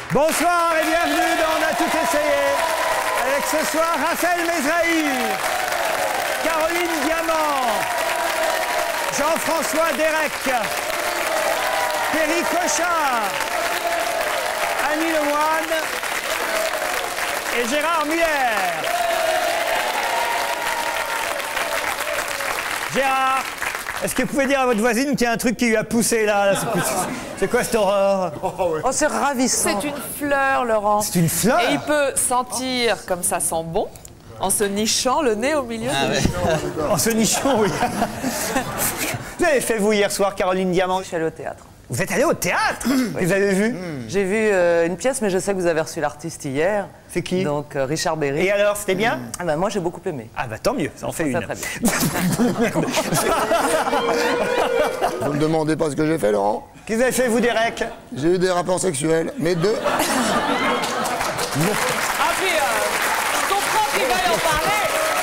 Bonsoir et bienvenue dans On a tout essayé. Avec ce soir Raphaël Mesrahi, Caroline Diamant, Jean-François Derek, Perry Cochin, Annie Lemoine et Gérard Miller. Gérard, est-ce que vous pouvez dire à votre voisine qu'il y a un truc qui lui a poussé là? C'est quoi cette horreur? Oh, c'est ravissant. C'est une fleur, Laurent. C'est une fleur? Et il peut sentir comme ça sent bon en se nichant le nez au milieu de ouais. En se nichant, oui. Vous avez fait, vous, hier soir, Caroline Diamant? Je suis allée au théâtre. Vous êtes allée au théâtre? Oui. Vous avez vu? J'ai vu une pièce, mais je sais que vous avez reçu l'artiste hier. C'est qui? Donc, Richard Berry. Et alors, c'était bien? Ah ben, moi, j'ai beaucoup aimé. Ah bah tant mieux, ça en fait une. Très bien. Vous me demandez pas ce que j'ai fait, Laurent? Qu'est-ce que vous avez fait, vous, Derek? J'ai eu des rapports sexuels, mais deux. Ah puis, je comprends qu'il veuille en parler.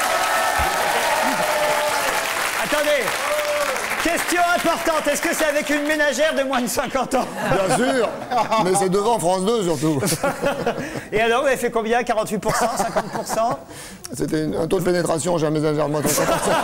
Attendez, question importante, est-ce que c'est avec une ménagère de moins de 50 ans? Bien sûr, mais c'est devant France 2 surtout. Et alors, vous avez fait combien? 48%? 50%? C'était un taux de pénétration jamais légèrement très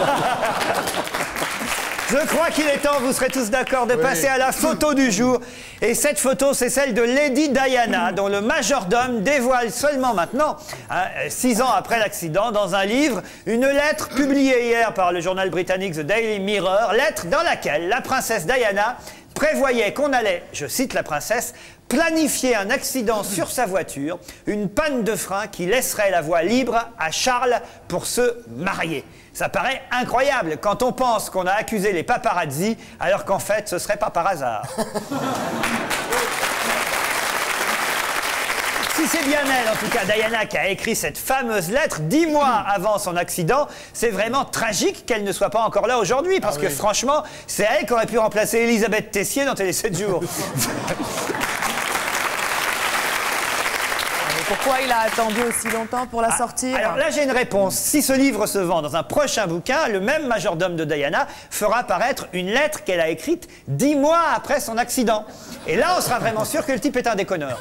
Je crois qu'il est temps, vous serez tous d'accord, de passer à la photo du jour. Et cette photo, c'est celle de Lady Diana, dont le majordome dévoile seulement maintenant, 6 ans après l'accident, dans un livre, une lettre publiée hier par le journal britannique The Daily Mirror, lettre dans laquelle la princesse Diana prévoyait qu'on allait, je cite la princesse, planifier un accident sur sa voiture, une panne de frein qui laisserait la voie libre à Charles pour se marier. Ça paraît incroyable quand on pense qu'on a accusé les paparazzi, alors qu'en fait, ce serait pas par hasard. Si c'est bien elle, en tout cas Diana, qui a écrit cette fameuse lettre 10 mois avant son accident, c'est vraiment tragique qu'elle ne soit pas encore là aujourd'hui, parce que franchement, c'est elle qui aurait pu remplacer Elisabeth Tessier dans Télé 7 jours. Pourquoi il a attendu aussi longtemps pour la sortir? Alors là, j'ai une réponse. Si ce livre se vend dans un prochain bouquin, le même majordome de Diana fera paraître une lettre qu'elle a écrite 10 mois après son accident. Et là, on sera vraiment sûr que le type est un déconneur.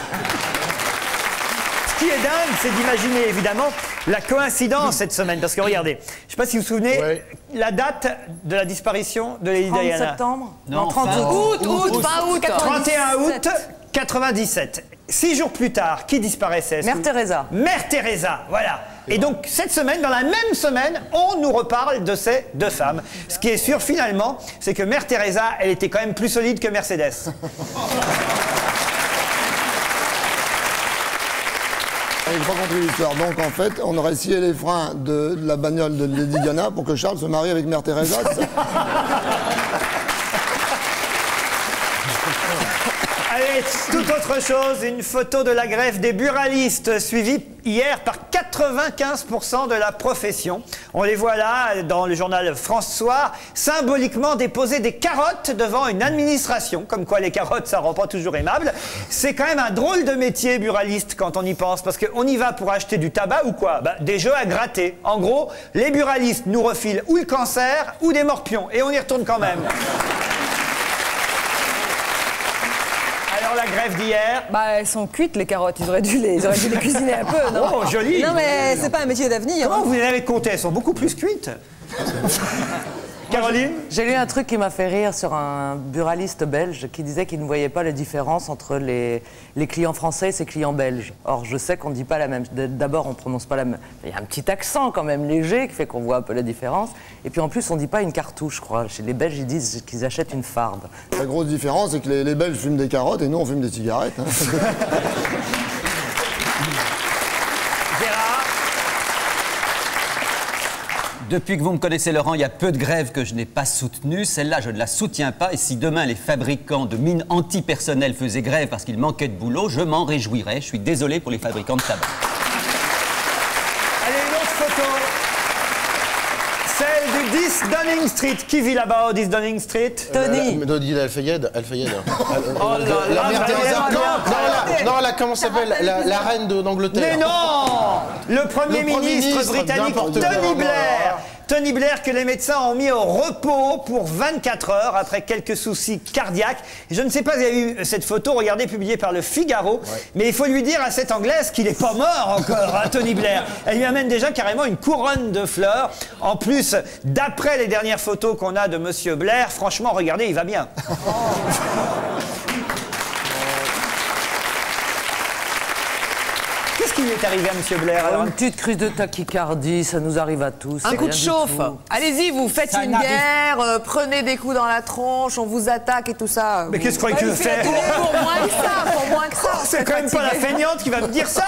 Ce qui est dingue, c'est d'imaginer évidemment la coïncidence cette semaine. Parce que regardez, je ne sais pas si vous vous souvenez, la date de la disparition de Lady 30 Diana. septembre? Non, 30 août, fin août. 31 août 97. 6 jours plus tard, qui disparaissait? Mère Teresa. Mère Teresa, voilà. Et donc, cette semaine, dans la même semaine, on nous reparle de ces deux femmes. Ce qui est sûr, finalement, c'est que Mère Teresa, elle était quand même plus solide que Mercedes. J'ai pas compris l'histoire. Donc en fait, on aurait scié les freins de la bagnole de Lady Diana pour que Charles se marie avec Mère Teresa. Allez, toute autre chose, une photo de la grève des buralistes suivie hier par 95% de la profession. On les voit là, dans le journal France Soir, symboliquement déposer des carottes devant une administration. Comme quoi les carottes, ça rend pas toujours aimable. C'est quand même un drôle de métier, buraliste, quand on y pense, parce qu'on y va pour acheter du tabac ou quoi? Des jeux à gratter. En gros, les buralistes nous refilent ou le cancer ou des morpions. Et on y retourne quand même. La grève d'hier. Elles sont cuites les carottes, ils auraient dû les cuisiner un peu, non? Oh, joli! Non mais c'est pas un métier d'avenir. Comment vous les avez comptées? Elles sont beaucoup plus cuites. Caroline? J'ai lu un truc qui m'a fait rire sur un buraliste belge qui disait qu'il ne voyait pas la différence entre les clients français et ses clients belges. Or, je sais qu'on ne dit pas la même. D'abord, on ne prononce pas la même. Il y a un petit accent quand même léger qui fait qu'on voit un peu la différence. Et puis en plus, on ne dit pas une cartouche, je crois. Chez les Belges, ils disent qu'ils achètent une farde. La grosse différence, c'est que les Belges fument des carottes et nous, on fume des cigarettes. Hein. Depuis que vous me connaissez, Laurent, il y a peu de grèves que je n'ai pas soutenues. Celle-là, je ne la soutiens pas. Et si demain, les fabricants de mines antipersonnelles faisaient grève parce qu'il manquait de boulot, je m'en réjouirais. Je suis désolé pour les fabricants de tabac. Allez, une autre photo. Celle du 10 Downing Street. Qui vit là-bas au 10 Downing Street? Tony. Al-Fayed. Oh La mère Teresa. Non, comment s'appelle la reine d'Angleterre. Mais non! Le Premier ministre britannique, Tony Blair, Tony Blair que les médecins ont mis au repos pour 24 heures après quelques soucis cardiaques. Je ne sais pas si vous avez vu cette photo, regardez, publiée par le Figaro, mais il faut lui dire à cette Anglaise qu'il n'est pas mort encore, hein, Tony Blair. Elle lui amène déjà carrément une couronne de fleurs. En plus, d'après les dernières photos qu'on a de Monsieur Blair, franchement, regardez, il va bien. Qu'est-ce qui lui est arrivé à Monsieur Blair alors? Une petite crise de tachycardie, ça nous arrive à tous. Un coup de chauffe. Allez-y, vous faites Ça une n'arrive- guerre, prenez des coups dans la tronche, on vous attaque et tout ça. Mais qu'est-ce qu'on peut faire? Pour moins que ça, pour moins que ça. C'est quand même pas la feignante qui va me dire ça.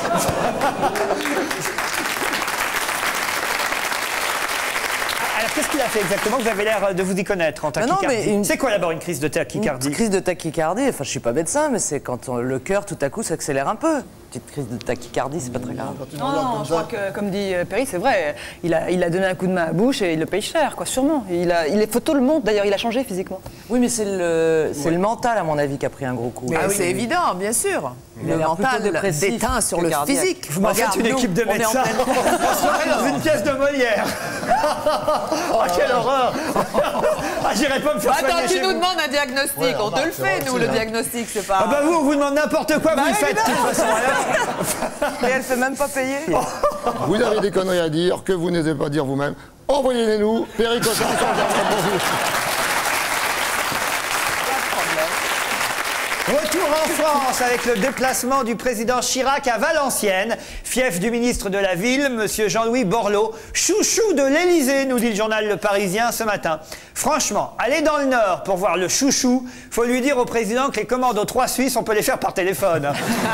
Alors, qu'est-ce qu'il a fait exactement? Vous avez l'air de vous y connaître en non, tachycardie. mais C'est quoi d'abord une crise de tachycardie? Une crise de tachycardie, enfin je suis pas médecin, mais c'est quand le cœur tout à coup s'accélère un peu. Petite crise de tachycardie, c'est pas très grave. Non, je crois que, comme dit Perry, c'est vrai. Il a donné un coup de main à bouche et il le paye cher, quoi, sûrement. Il est photo le montre, d'ailleurs, il a changé physiquement. Oui, mais c'est le mental, à mon avis, qui a pris un gros coup. Mais c'est évident, bien sûr. Il a Le l'air plutôt mental dépressif déteint sur que le cardiaque. physique. Vous m'en faites une Regarde, équipe de nous, on est en médecins. pleine- On se croirait dans une pièce de Molière. Oh, quelle horreur. Ah, j'irais pas me faire soigner Attends, tu chez nous vous. demandes un diagnostic. On te le fait, nous, le diagnostic, c'est pas... Ah bah vous, on vous demande n'importe quoi, vous le faites de toute façon. Et elle fait même pas payer. Vous avez des conneries à dire que vous n'osez pas dire vous-même. Envoyez-les-nous. Perry Cotton, on regarde pour vous. Retour en France avec le déplacement du président Chirac à Valenciennes, fief du ministre de la Ville, monsieur Jean-Louis Borloo, chouchou de l'Élysée, nous dit le journal Le Parisien ce matin. Franchement, aller dans le Nord pour voir le chouchou, faut lui dire au président que les commandes aux 3 Suisses, on peut les faire par téléphone.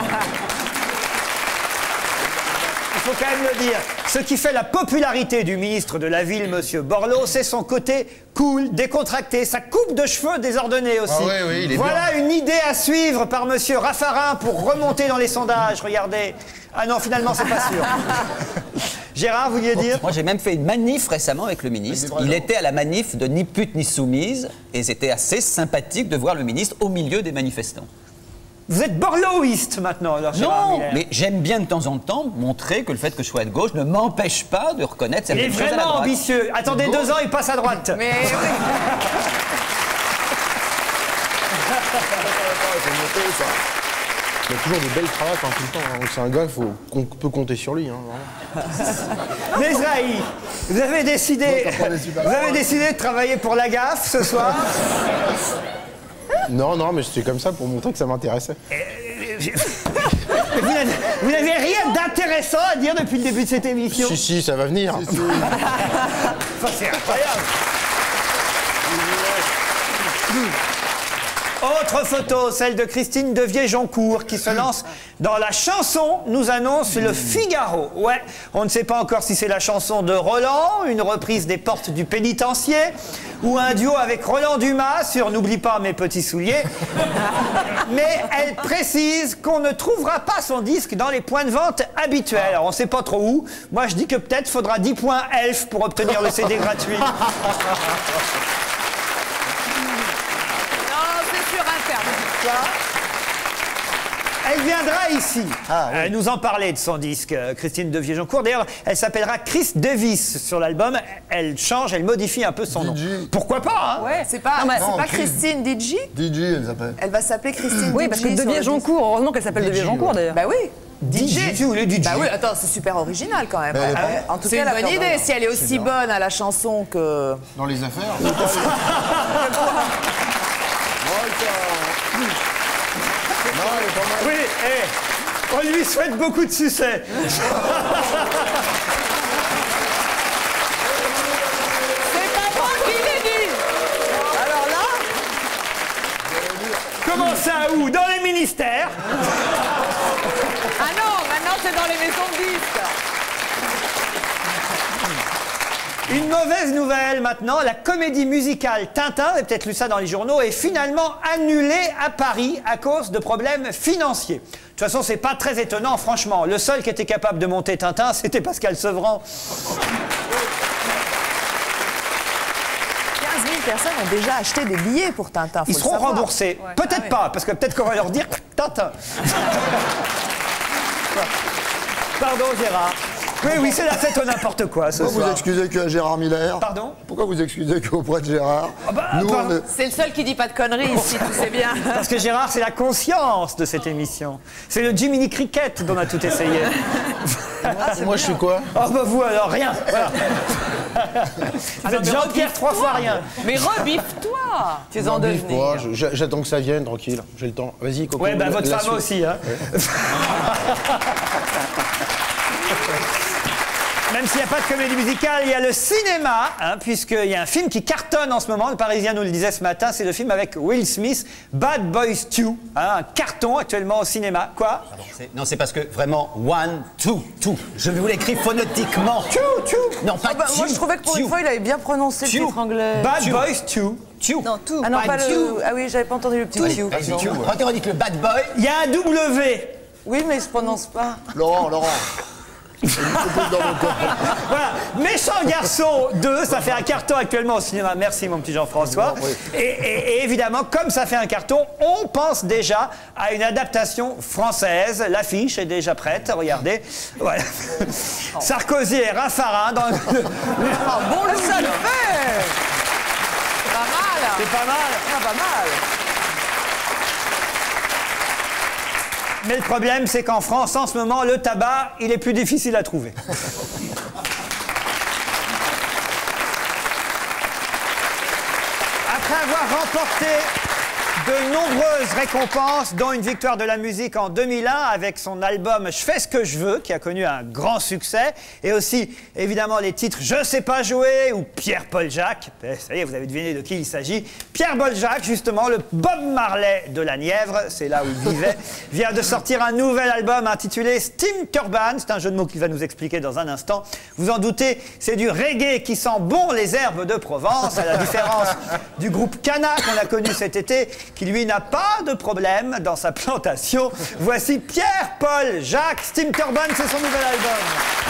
Il faut quand même le dire. Ce qui fait la popularité du ministre de la Ville, monsieur Borloo, c'est son côté cool, décontracté, sa coupe de cheveux désordonnée aussi. Ah oui, oui, il est Voilà une idée à suivre par monsieur Raffarin pour remonter dans les sondages. Regardez. Ah non, finalement, c'est pas sûr. Gérard, vous vouliez dire? Moi, j'ai même fait une manif récemment avec le ministre. Il était à la manif de Ni pute ni soumise et c'était assez sympathique de voir le ministre au milieu des manifestants. Vous êtes borlooiste maintenant, alors, Gérard Non, Miller. mais j'aime bien de temps en temps montrer que le fait que je sois de gauche ne m'empêche pas de reconnaître Il est certaines choses à la vraiment droite. ambitieux. Attendez 2 ans, il passe à droite. Mais Il a toujours de belles cravates tout le temps. Hein. C'est un gars, qu'on peut compter sur lui. Hein, vraiment. Nezrahi, vous avez décidé de travailler pour la gaffe ce soir. Non, mais c'était comme ça pour montrer que ça m'intéressait. Vous n'avez rien d'intéressant à dire depuis le début de cette émission. Si, ça va venir. Enfin, c'est incroyable. Autre photo, celle de Christine Devier-Joncourt qui se lance dans la chanson, nous annonce le Figaro. Ouais, on ne sait pas encore si c'est la chanson de Roland, une reprise des Portes du pénitencier, ou un duo avec Roland Dumas sur N'oublie pas mes petits souliers. Mais elle précise qu'on ne trouvera pas son disque dans les points de vente habituels. Alors on ne sait pas trop où. Moi je dis que peut-être faudra 10 points Elf pour obtenir le CD gratuit. Elle viendra ici nous en parler de son disque, Christine Devier-Joncourt. D'ailleurs, elle s'appellera Chris Davis sur l'album. Elle change, elle modifie un peu son nom. Pourquoi pas, hein? ouais, c'est pas, Non, mais- c'est pas Christine DJ. DJ, elle s'appelle. Elle va s'appeler Christine Oui, DJ. parce que sur le Devier-Joncourt, heureusement qu'elle s'appelle Devier-Joncourt, d'ailleurs. disque. Bah oui. DJ. Ou le DJ. Bah oui, attends, c'est super original quand même. Mais elle est pas- En tout cas, une bonne idée si elle est aussi bonne à la chanson que. Dans les affaires. Oui, on lui souhaite beaucoup de succès. C'est pas moi qui l'ai dit. Alors là. Comment ça, où? Dans les ministères. Ah non, maintenant c'est dans les maisons de disques. Une mauvaise nouvelle maintenant, la comédie musicale Tintin, vous avez peut-être lu ça dans les journaux, est finalement annulée à Paris à cause de problèmes financiers. De toute façon, c'est pas très étonnant, franchement. Le seul qui était capable de monter Tintin, c'était Pascal Sevran. 15 000 personnes ont déjà acheté des billets pour Tintin. Ils seront remboursés. Peut-être pas, parce que peut-être qu'on va leur dire Tintin. Pardon, Gérard. Oui, c'est la fête au n'importe quoi ce Pourquoi vous soir. excusez que Gérard Miller? Pardon? Pourquoi vous excusez qu'auprès de Gérard? Nous, on est... C'est le seul qui dit pas de conneries ici, tu sais bien. Parce que Gérard, c'est la conscience de cette émission. C'est le Jiminy Cricket dont on a tout essayé. Moi, je suis quoi? Oh bah vous alors, rien. Voilà. Vous êtes Jean-Pierre 3 fois rien. Mais rebiffe-toi. Tu es en Bif, moi, devenir. j'attends que ça vienne, tranquille. J'ai le temps. Vas-y, Coco. Ouais, bah votre la femme suite. aussi. Hein. Même s'il n'y a pas de comédie musicale, il y a le cinéma, hein, puisqu'il y a un film qui cartonne en ce moment. Le Parisien nous le disait ce matin, c'est le film avec Will Smith, Bad Boys 2. Hein, un carton actuellement au cinéma. Quoi? Non, c'est parce que vraiment, one, two. Je vous l'écris phonétiquement. Non, pas Moi, je trouvais que pour une fois, il avait bien prononcé le titre anglais. Bad Boys 2. Non, tout. Ah non, pas Bad le... Ah oui, j'avais pas entendu le petit Q. On dit que le bad boy. Il y a un W. Oui, mais il se prononce pas. Laurent. Voilà, Méchant Garçon 2, ça fait un carton actuellement au cinéma. Merci mon petit Jean-François. Et évidemment, comme ça fait un carton, on pense déjà à une adaptation française. L'affiche est déjà prête, regardez. Voilà. Sarkozy et Raffarin dans le... Bon, ça le fait. Pas mal. C'est pas mal. Ah, pas mal. Mais le problème, c'est qu'en France, en ce moment, le tabac, il est plus difficile à trouver. Après avoir remporté de nombreuses récompenses, dont une victoire de la musique en 2001 avec son album Je fais ce que je veux, qui a connu un grand succès, et aussi évidemment les titres Je sais pas jouer ou Pierre-Paul Jacques. Ça y est, vous avez deviné de qui il s'agit. Pierre-Paul Jacques, justement, le Bob Marley de la Nièvre, c'est là où il vivait, vient de sortir un nouvel album intitulé Steam Turban. C'est un jeu de mots qu'il va nous expliquer dans un instant. Vous en doutez, c'est du reggae qui sent bon les herbes de Provence, à la différence du groupe Cana qu'on a connu cet été, qui lui n'a pas de problème dans sa plantation. Voici Pierre-Paul Jacques. Steam Turban, c'est son nouvel album.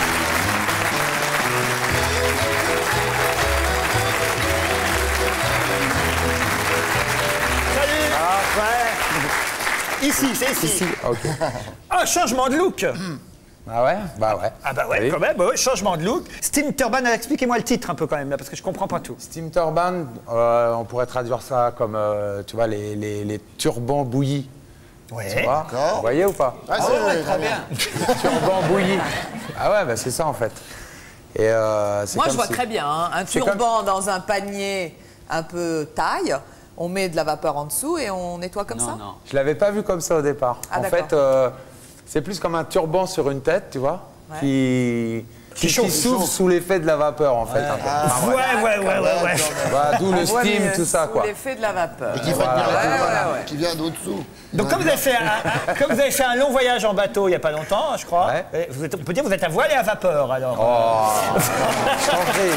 Salut. Ah ouais. Ici, c'est ici. Ok. Un changement de look. Ah ouais? Bah ouais. Ah bah ouais, Oui. quand même, ouais, changement de look. Steam Turban, expliquez-moi le titre un peu quand même, là, parce que je comprends pas tout. Steam Turban, on pourrait traduire ça comme, tu vois, les turbans bouillis. Ouais. Tu vois? Vous voyez ou pas? Ah, c'est vrai, très bien. Turban bouilli. Ah ouais, bah c'est ça en fait. Et c'est Moi, comme je vois si- très bien. Hein. Un C'est turban dans un panier un peu taille. On met de la vapeur en dessous et on nettoie comme ça. Non. Je l'avais pas vu comme ça au départ. Ah, en d'accord. fait, c'est plus comme un turban sur une tête, tu vois, Ouais. qui s'ouvre sous l'effet de la vapeur en fait. un peu. Ouais. Voilà, d'où le Ouais, steam, mais tout ça sous quoi. l'effet de la vapeur. Et qui fait tenir la Ouais, voilà, ouais. qui vient d'au-dessous. Donc comme vous avez fait un long voyage en bateau il y a pas longtemps, je crois, Ouais. et on peut dire que vous êtes à voile et à vapeur alors. Oh, je t'en prie.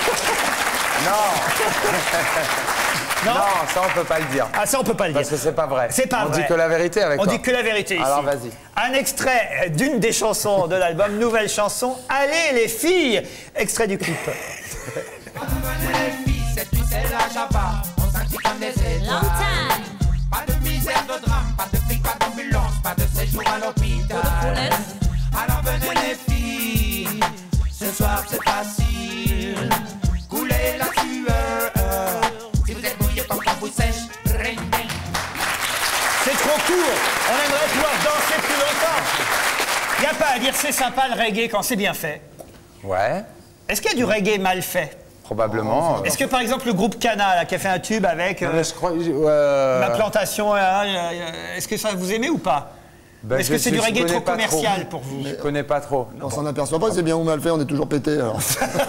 Non. Non, ça on peut pas le dire. Ah ça on peut pas le dire. Parce que c'est pas vrai. C'est pas on vrai. dit que la vérité avec On toi. dit que la vérité ici. Alors vas-y. Un extrait d'une des chansons de l'album, nouvelle chanson, Allez les filles, extrait du clip. Pas de misère, de drame, pas de flic, pas d'ambulance, pas de séjour à l'hôpital. Alors venez les filles, ce soir c'est facile. Coulez la sueur, si vous êtes mouillé pour qu'on vous sèche. Ring, ring. C'est trop court. On aimerait pouvoir danser plus longtemps. Il n'y a pas à dire c'est sympa le reggae quand c'est bien fait. Ouais, Est-ce qu'il y a du reggae mal fait? probablement. Est-ce que par exemple le groupe Cana là, qui a fait un tube avec Non, mais je crois. ma plantation, est-ce que ça vous aimez ou pas? Ben, Est-ce que c'est du je reggae connais trop pas commercial pour vous? Je connais pas trop. On s'en aperçoit pas, c'est bien ou mal fait, on est toujours pété. Alors.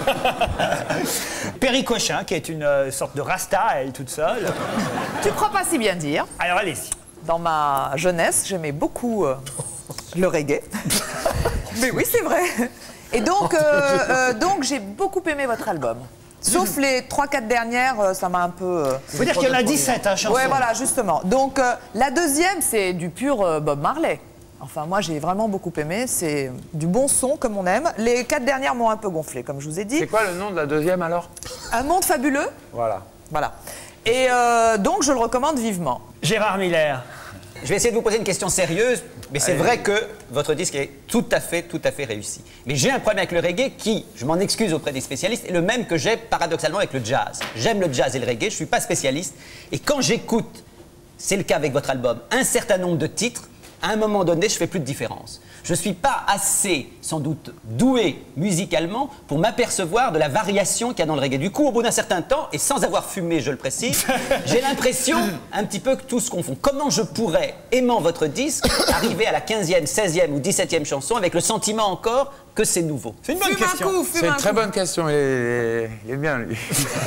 Perry Cochin, qui est une sorte de rasta, elle toute seule. Tu crois pas si bien dire. Alors allez-y. Dans ma jeunesse, j'aimais beaucoup le reggae. Mais oui, c'est vrai. Et donc, donc j'ai beaucoup aimé votre album. Sauf les 3-4 dernières, ça m'a un peu... Faut dire qu'il y en a 17, hein, chansons. Ouais, voilà, justement. Donc, la deuxième, c'est du pur Bob Marley. Enfin, moi, j'ai vraiment beaucoup aimé. C'est du bon son, comme on aime. Les 4 dernières m'ont un peu gonflé, comme je vous ai dit. C'est quoi le nom de la deuxième alors? Un monde fabuleux. Voilà. Voilà. Et donc, je le recommande vivement. Gérard Miller. Je vais essayer de vous poser une question sérieuse, mais c'est vrai que votre disque est tout à fait réussi. Mais j'ai un problème avec le reggae qui, je m'en excuse auprès des spécialistes, est le même que j'ai paradoxalement avec le jazz. J'aime le jazz et le reggae, je ne suis pas spécialiste. Et quand j'écoute, c'est le cas avec votre album, un certain nombre de titres, à un moment donné, je ne fais plus de différence. Je ne suis pas assez, sans doute, doué musicalement pour m'apercevoir de la variation qu'il y a dans le reggae. Du coup, au bout d'un certain temps, et sans avoir fumé, je le précise, j'ai l'impression un petit peu que tout se confond. Comment je pourrais, aimant votre disque, arriver à la 15e, 16e ou 17e chanson avec le sentiment encore que c'est nouveau? C'est une bonne question. C'est une très bonne question, il est bien lui.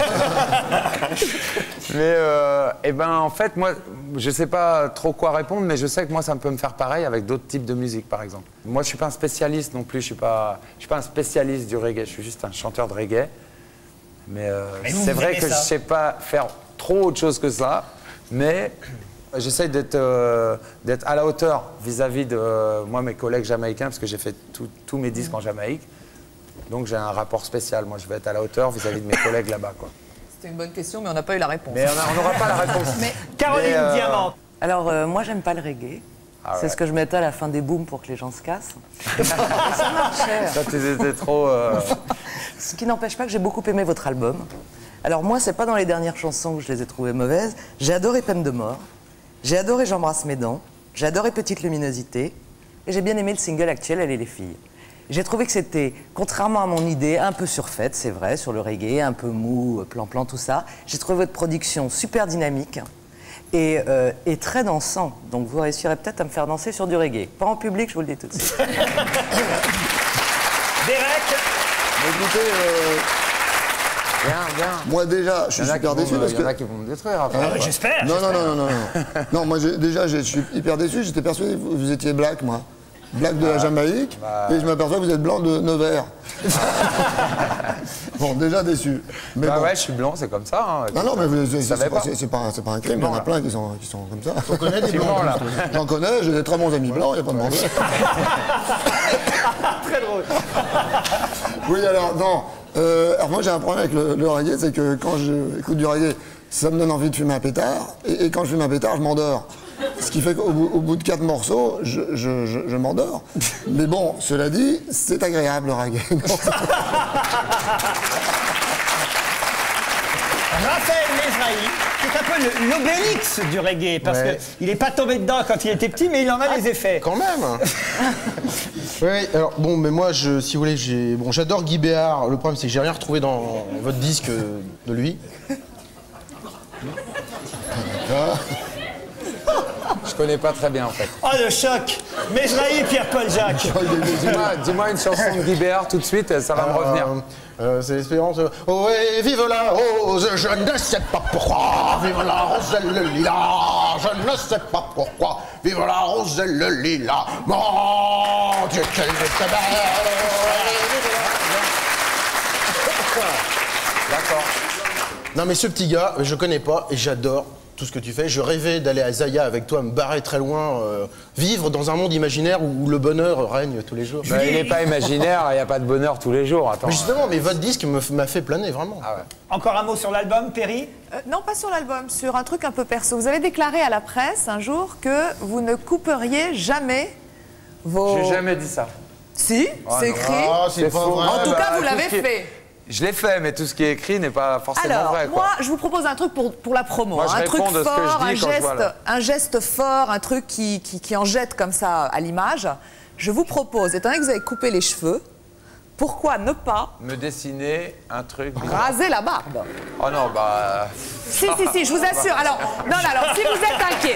Mais en fait, moi, je sais pas trop quoi répondre, mais je sais que moi, ça peut me faire pareil avec d'autres types de musique, par exemple. Moi, je suis pas un spécialiste non plus, je suis pas un spécialiste du reggae, je suis juste un chanteur de reggae. Mais c'est vrai que je sais pas faire trop autre chose que ça, mais j'essaie d'être à la hauteur vis-à-vis de moi, mes collègues jamaïcains, parce que j'ai fait tous mes disques en Jamaïque. Donc j'ai un rapport spécial. Moi, je vais être à la hauteur vis-à-vis de mes collègues là-bas, quoi. C'était une bonne question, mais on n'a pas eu la réponse. Mais on n'aura pas la réponse. Caroline Diamant. Alors, moi, j'aime pas le reggae. Ah c'est ouais. ce que je mettais à la fin des booms pour que les gens se cassent. Et ça marchait. Ça, t'étais trop... Ce qui n'empêche pas que j'ai beaucoup aimé votre album. Alors moi, c'est pas dans les dernières chansons que je les ai trouvées mauvaises. J'ai adoré Peine de mort, j'ai adoré J'embrasse mes dents, j'ai adoré Petite luminosité, et j'ai bien aimé le single actuel Elle et les filles. J'ai trouvé que c'était, contrairement à mon idée, un peu surfaite, c'est vrai, sur le reggae, un peu mou, plan-plan, tout ça. J'ai trouvé votre production super dynamique et très dansant. Donc vous réussirez peut-être à me faire danser sur du reggae. Pas en public, je vous le dis tout de suite. Derek. Écoutez, Bien. moi déjà, je suis super déçu parce Il y en a que... qui vont me détruire après. J'espère. Non. Non, moi déjà, je suis hyper déçu. J'étais persuadé que vous étiez black, moi. Black de la Jamaïque. Et je m'aperçois que vous êtes blanc de Nevers. Bon, déjà déçu. Mais bon. Ouais, je suis blanc, c'est comme ça. Hein. Non, mais savais pas. c'est pas un crime. Il y en a plein qui sont comme ça. J'en connais des blancs, là. J'en connais, j'ai des très bons amis blancs, il n'y a pas de problème. Très drôle. Oui, alors, non. Alors moi, j'ai un problème avec le reggae, c'est que quand j'écoute du reggae, ça me donne envie de fumer un pétard. Et quand je fume un pétard, je m'endors. Ce qui fait qu'au bout de 4 morceaux, je m'endors. Mais bon, cela dit, c'est agréable le reggae. Raphaël Mesrahi, c'est un peu l'Obélix du reggae, parce qu'il n'est pas tombé dedans quand il était petit, mais il en a les effets. Quand même. Oui, alors bon, mais moi, si vous voulez, j'adore Guy Béard. Le problème, c'est que j'ai rien retrouvé dans votre disque de lui. Je connais pas très bien en fait. Oh le choc. Mesrahi et Pierre-Paul Jacques. Dis-moi une chanson de Guy Béard tout de suite, ça va me revenir. C'est l'espérance. Oh et vive la rose, je ne sais pas pourquoi. Vive la rose et le lilas, je ne sais pas pourquoi. Vive la rose et le lilas. Mon Dieu, qu'elle était belle. D'accord. Non mais ce petit gars, je connais pas et j'adore tout ce que tu fais. Je rêvais d'aller à Zaya avec toi, me barrer très loin, vivre dans un monde imaginaire où le bonheur règne tous les jours. Bah, il n'est pas imaginaire, il n'y a pas de bonheur tous les jours. Attends. Mais justement, mais votre disque m'a fait planer, vraiment. Ah ouais. Encore un mot sur l'album, Perry? Non, pas sur l'album, sur un truc un peu perso. Vous avez déclaré à la presse un jour que vous ne couperiez jamais vos... J'ai jamais dit ça. Si, c'est écrit. Ah, c'est pas faux. vrai. En tout cas, vous tout l'avez ce qui est- fait. Je l'ai fait, mais tout ce qui est écrit n'est pas forcément Alors, vrai. Quoi. moi, je vous propose un truc pour la promo. Moi, je un truc réponds de ce que fort, je dis quand je vois, là. un geste fort, un truc qui en jette comme ça à l'image. Je vous propose, étant donné que vous avez coupé les cheveux, pourquoi ne pas Me dessiner un truc. raser la barbe? Oh non, bah. Si, je vous assure. Alors, non, alors, si vous êtes inquiet.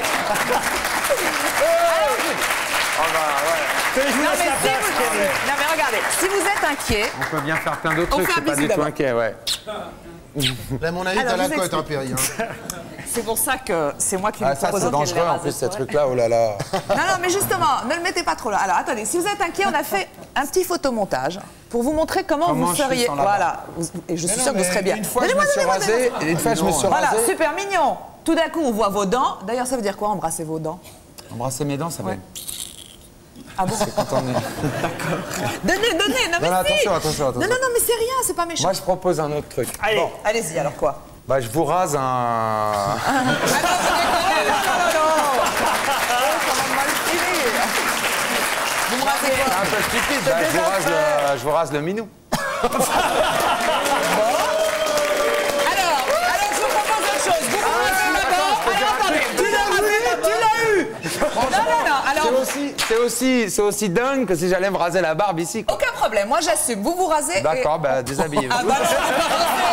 Oh bah ouais. Que je vous Non laisse mais, la place, Perry. non, mais regardez, si vous êtes inquiet, On peut bien faire plein d'autres On trucs, fait un c'est pas bisou du tout d'abord. inquiet, ouais. Là, à mon avis, Alors, t'as la je vous cote, hein, explique. Perry. Hein. c'est pour ça que c'est moi qui Ah, vous ça, propose c'est qu'elle les dangereux en rase. plus, ces trucs-là, oh là là. Non, mais justement, ne le mettez pas trop là. Alors, attendez, si vous êtes inquiet, on a fait un petit photomontage pour vous montrer comment Comment vous je suis seriez. sans la barbe. Voilà, et je suis sûre que vous serez bien. Une fois, je me Donnez-moi, suis donnez-moi, rasé, donnez-moi. et une fois, je me suis Voilà, rasé. super mignon. Tout d'un coup, on voit vos dents. D'ailleurs, ça veut dire quoi, embrasser vos dents? Embrasser mes dents, ça va. Ouais. Ah bon? Quand on est... Donnez, non mais Non, si. attention. Non, mais c'est rien, c'est pas méchant. Moi, je propose un autre truc. Allez. Bon, Allez-y, alors quoi? bah, je vous rase un. c'est C'est un peu stupide. Bah, je vous rase le minou. Alors, je vous propose autre chose. Vous vous rasez d'abord. Allez, attendez. Tu l'as eu. Non. Alors, C'est aussi dingue que si j'allais me raser la barbe ici. quoi. aucun problème. Moi, j'assume. Vous vous rasez. D'accord, bah déshabillez-vous. Ah bah non, vous pas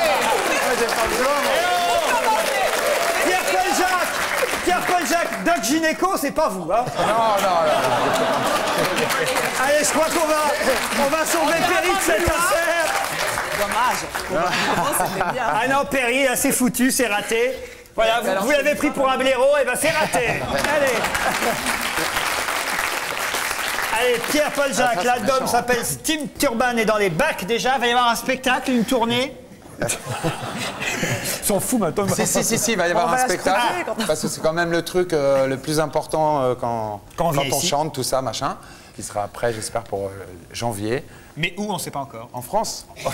Pierre-Paul Jacques, Doc Gynéco, c'est pas vous, hein? Non. Allez, je crois qu'on va sauver Perry de cette affaire. Dommage. C'était bien. Ah non, Perry, là, c'est foutu, c'est raté. Voilà, vous l'avez pris pour un blaireau, et ben c'est raté. Allez. Allez, Pierre-Paul Jacques, l'album s'appelle Steam Turban et dans les bacs déjà. Il va y avoir un spectacle, une tournée. Ils sont fous maintenant. Si, il va y avoir un spectacle. Parce que c'est quand même le truc le plus important quand on chante, tout ça, machin. Qui sera prêt, j'espère, pour janvier. Mais où, on ne sait pas encore. En France. Ok,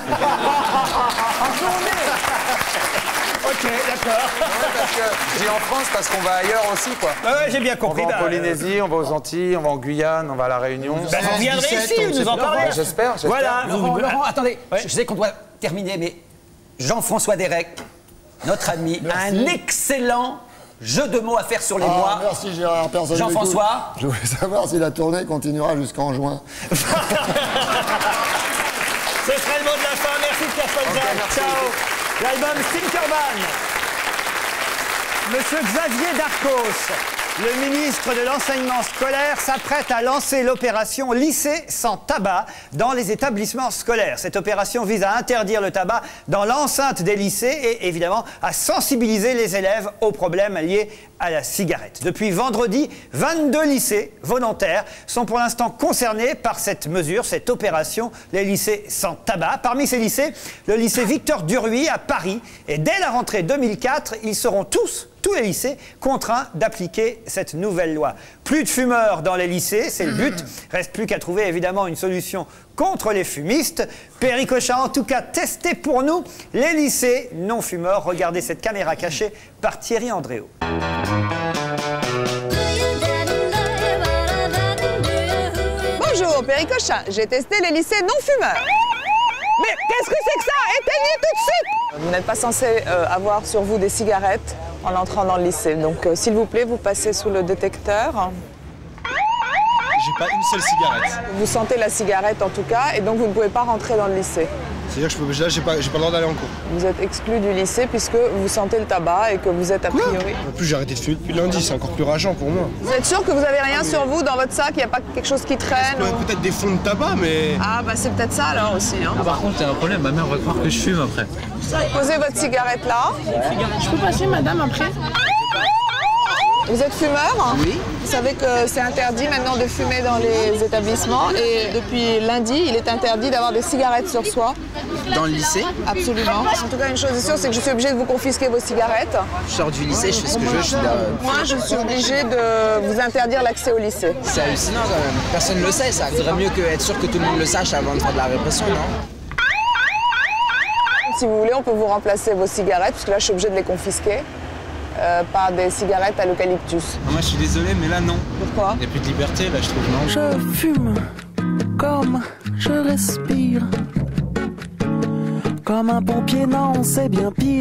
d'accord. Parce que je dis en France parce qu'on va ailleurs aussi, quoi. Ouais, j'ai bien compris. On va en Polynésie, on va aux Antilles, on va en Guyane, on va à La Réunion. Vous viendrez ici, vous nous en parlez. J'espère. Voilà. Laurent, attendez, je sais qu'on doit terminer, mais Jean-François Derek, notre ami, a un excellent jeu de mots à faire sur les mois. Merci Gérard, personne Jean-François. m'écoute. Je voulais savoir si la tournée continuera jusqu'en juin. Ce serait le mot de la fin. Merci Pierre-Paul Jacques. Ciao. L'album Steam Turban. Monsieur Xavier Darcos, le ministre de l'Enseignement scolaire, s'apprête à lancer l'opération Lycée sans tabac dans les établissements scolaires. Cette opération vise à interdire le tabac dans l'enceinte des lycées et évidemment à sensibiliser les élèves aux problèmes liés à la cigarette. Depuis vendredi, 22 lycées volontaires sont pour l'instant concernés par cette mesure, cette opération, les lycées sans tabac. Parmi ces lycées, le lycée Victor Duruy à Paris. Et dès la rentrée 2004, ils seront tous les lycées contraints d'appliquer cette nouvelle loi. Plus de fumeurs dans les lycées, c'est le but. Reste plus qu'à trouver évidemment une solution contre les fumistes. Perry Cochin a en tout cas testé pour nous les lycées non-fumeurs. Regardez cette caméra cachée par Thierry Andréau. Bonjour, Perry Cochin. J'ai testé les lycées non-fumeurs. Mais qu'est-ce que c'est que ça? Éteignez tout de suite! Vous n'êtes pas censé avoir sur vous des cigarettes en entrant dans le lycée. Donc, s'il vous plaît, vous passez sous le détecteur. J'ai pas une seule cigarette. Vous sentez la cigarette en tout cas, et donc vous ne pouvez pas rentrer dans le lycée. C'est-à-dire que là, j'ai pas le droit d'aller en cours. Vous êtes exclu du lycée puisque vous sentez le tabac et que vous êtes a priori... En plus, j'ai arrêté de fumer depuis lundi, c'est encore plus rageant pour moi. Vous êtes sûr que vous avez rien sur vous dans votre sac? Il n'y a pas quelque chose qui traîne? Peut-être des fonds de tabac, mais... Ah bah c'est peut-être ça alors aussi. Hein. Par contre, il y a un problème, ma mère va croire que je fume après. Posez votre cigarette là. Je peux passer, madame, après? Vous êtes fumeur? Oui. Vous savez que c'est interdit maintenant de fumer dans les établissements et depuis lundi, il est interdit d'avoir des cigarettes sur soi. Dans le lycée? Absolument. En tout cas, une chose est sûre, c'est que je suis obligée de vous confisquer vos cigarettes. Je sors du lycée, je fais ce que je veux, Moi, je suis obligée de vous interdire l'accès au lycée. C'est hallucinant quand même. Personne ne le sait, ça. Il faudrait mieux être sûr que tout le monde le sache avant de faire de la répression, non? Si vous voulez, on peut vous remplacer vos cigarettes, parce que là, je suis obligée de les confisquer. Par des cigarettes à l'eucalyptus. Moi, je suis désolé, mais là, non. Pourquoi? Il n'y a plus de liberté, là, je trouve, non? Je fume comme je respire. Comme un pompier, non, c'est bien pire.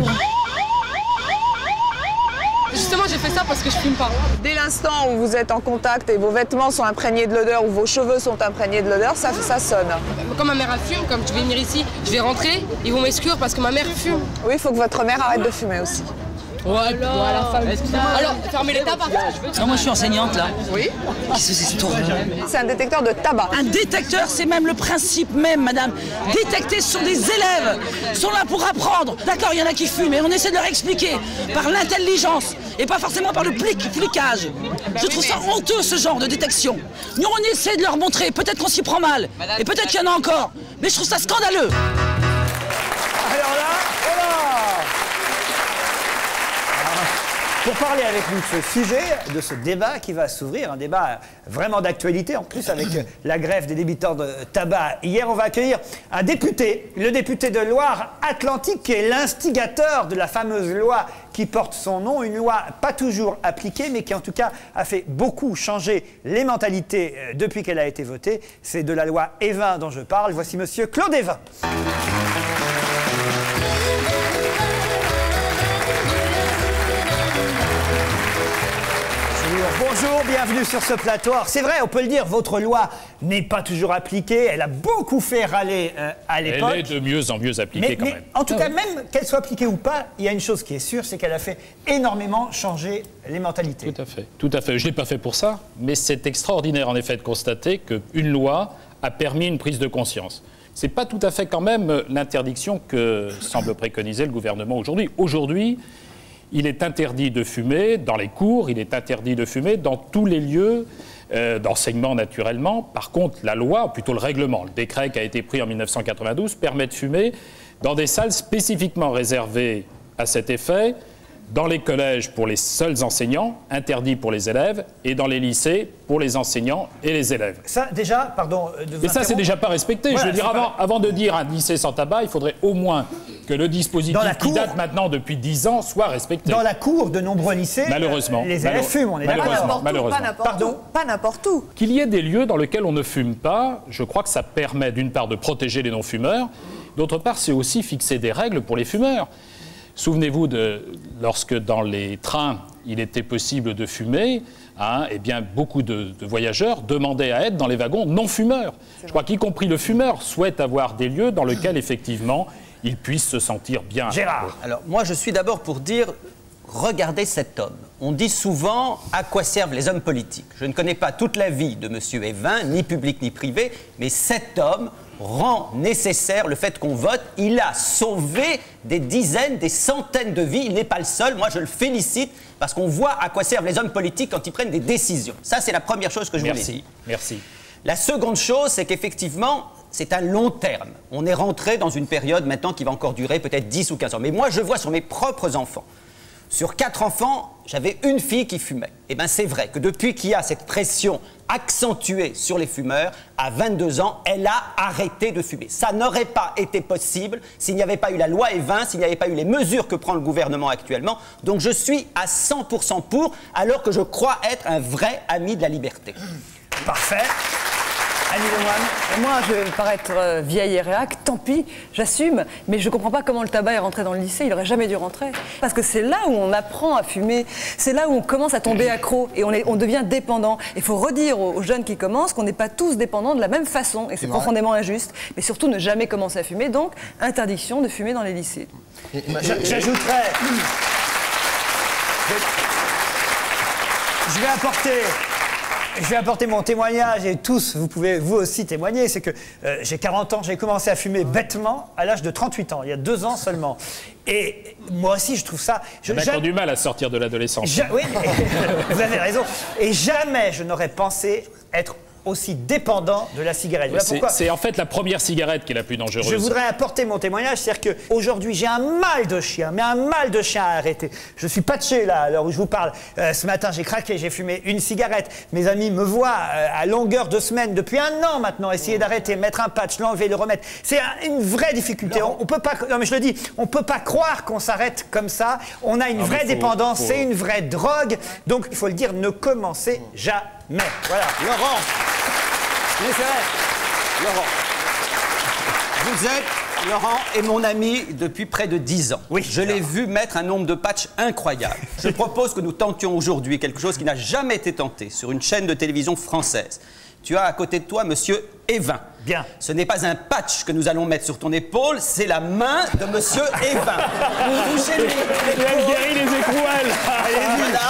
Justement, j'ai fait ça parce que je fume pas. Dès l'instant où vous êtes en contact et vos vêtements sont imprégnés de l'odeur ou vos cheveux sont imprégnés de l'odeur, ça sonne. Quand ma mère elle fume, comme je vais venir ici, je vais rentrer, ils vont m'exclure parce que ma mère fume. Oui, il faut que votre mère arrête de fumer aussi. Voilà, alors, fermez les tabacs. Non, moi je suis enseignante là. Oui. Qu'est-ce que c'est cette horreur? C'est un détecteur de tabac. Un détecteur, c'est même le principe même, madame. Détecter, ce sont des élèves. Ils sont là pour apprendre. D'accord, il y en a qui fument, mais on essaie de leur expliquer par l'intelligence et pas forcément par le flicage. Je trouve ça honteux, ce genre de détection. Nous, on essaie de leur montrer. Peut-être qu'on s'y prend mal. Et peut-être qu'il y en a encore. Mais je trouve ça scandaleux. Alors là, voilà. Pour parler avec nous de ce sujet, de ce débat qui va s'ouvrir, un débat vraiment d'actualité, en plus avec la grève des débiteurs de tabac. Hier, on va accueillir un député, le député de Loire-Atlantique, qui est l'instigateur de la fameuse loi qui porte son nom, une loi pas toujours appliquée, mais qui en tout cas a fait beaucoup changer les mentalités depuis qu'elle a été votée. C'est de la loi Évin dont je parle. Voici monsieur Claude Évin. Bonjour, bienvenue sur ce plateau. C'est vrai, on peut le dire, votre loi n'est pas toujours appliquée. Elle a beaucoup fait râler à l'époque. Elle est de mieux en mieux appliquée quand même. En tout cas, même qu'elle soit appliquée ou pas, il y a une chose qui est sûre, c'est qu'elle a fait énormément changer les mentalités. Tout à fait, tout à fait. Je ne l'ai pas fait pour ça, mais c'est extraordinaire en effet de constater qu'une loi a permis une prise de conscience. Ce n'est pas tout à fait quand même l'interdiction que semble préconiser le gouvernement aujourd'hui. Aujourd'hui, il est interdit de fumer dans les cours, il est interdit de fumer dans tous les lieux d'enseignement naturellement. Par contre, la loi, ou plutôt le règlement, le décret qui a été pris en 1992, permet de fumer dans des salles spécifiquement réservées à cet effet, dans les collèges pour les seuls enseignants, interdit pour les élèves, et dans les lycées pour les enseignants et les élèves. Ça, déjà, pardon de vous Mais ça, c'est déjà pas respecté. Voilà, je veux dire, avant de dire un lycée sans tabac, il faudrait au moins que le dispositif qui date maintenant depuis 10 ans soit respecté. Dans la cour de nombreux lycées, malheureusement, les élèves fument, on est d'accord. Pas n'importe où. Qu'il y ait des lieux dans lesquels on ne fume pas, je crois que ça permet d'une part de protéger les non-fumeurs, d'autre part, c'est aussi fixer des règles pour les fumeurs. Souvenez-vous de lorsque dans les trains, il était possible de fumer, eh bien beaucoup de voyageurs demandaient à être dans les wagons non-fumeurs. Je crois qu'y compris le fumeur souhaite avoir des lieux dans lesquels effectivement il puisse se sentir bien. Gérard. Alors moi je suis d'abord pour dire, regardez cet homme. On dit souvent à quoi servent les hommes politiques. Je ne connais pas toute la vie de M. Évin, ni public ni privé, mais cet homme rend nécessaire le fait qu'on vote. Il a sauvé des dizaines, des centaines de vies. Il n'est pas le seul. Moi, je le félicite parce qu'on voit à quoi servent les hommes politiques quand ils prennent des décisions. Ça, c'est la première chose que je voulais dire. Merci. La seconde chose, c'est qu'effectivement, c'est un long terme. On est rentré dans une période maintenant qui va encore durer peut-être 10 ou 15 ans. Mais moi, je vois sur mes propres enfants. Sur 4 enfants, j'avais une fille qui fumait. Eh bien, c'est vrai que depuis qu'il y a cette pression accentuée sur les fumeurs, à 22 ans, elle a arrêté de fumer. Ça n'aurait pas été possible s'il n'y avait pas eu la loi Évin, s'il n'y avait pas eu les mesures que prend le gouvernement actuellement. Donc je suis à 100% pour, alors que je crois être un vrai ami de la liberté. Parfait. Annie Lemoine. Moi, je vais paraître vieille et réac, tant pis, j'assume, mais je ne comprends pas comment le tabac est rentré dans le lycée, il n'aurait jamais dû rentrer. Parce que c'est là où on apprend à fumer, c'est là où on commence à tomber accro et on devient dépendant. Il faut redire aux jeunes qui commencent qu'on n'est pas tous dépendants de la même façon, et c'est profondément injuste, mais surtout ne jamais commencer à fumer, donc interdiction de fumer dans les lycées. J'ajouterais... Je vais apporter mon témoignage et tous, vous pouvez vous aussi témoigner. C'est que j'ai 40 ans, j'ai commencé à fumer bêtement à l'âge de 38 ans, il y a 2 ans seulement. Et moi aussi, je trouve ça... On a encore du mal à sortir de l'adolescence. Oui, vous avez raison. Et jamais je n'aurais pensé être aussi dépendant de la cigarette. C'est en fait la première cigarette qui est la plus dangereuse. Je voudrais apporter mon témoignage, c'est-à-dire qu'aujourd'hui, j'ai un mal de chien, mais un mal de chien à arrêter. Je suis patché là, à l'heure où je vous parle. Ce matin, j'ai craqué, j'ai fumé une cigarette. Mes amis me voient à longueur de semaine, depuis 1 an maintenant, essayer d'arrêter, mettre un patch, l'enlever, le remettre. C'est une vraie difficulté. On peut pas, non mais je le dis, on peut pas croire qu'on s'arrête comme ça. On a une vraie dépendance, c'est une vraie drogue. Donc, il faut le dire, ne commencez jamais. Voilà. Laurent. Mais c'est vrai. Laurent, vous êtes, Laurent, est mon ami depuis près de 10 ans. Oui, je l'ai vu mettre un nombre de patchs incroyable. Je propose que nous tentions aujourd'hui quelque chose qui n'a jamais été tenté sur une chaîne de télévision française. Tu as à côté de toi Monsieur Évin. Bien. Ce n'est pas un patch que nous allons mettre sur ton épaule, c'est la main de Monsieur Évin. Vous touchez Elle guérit les écrouelles. Voilà.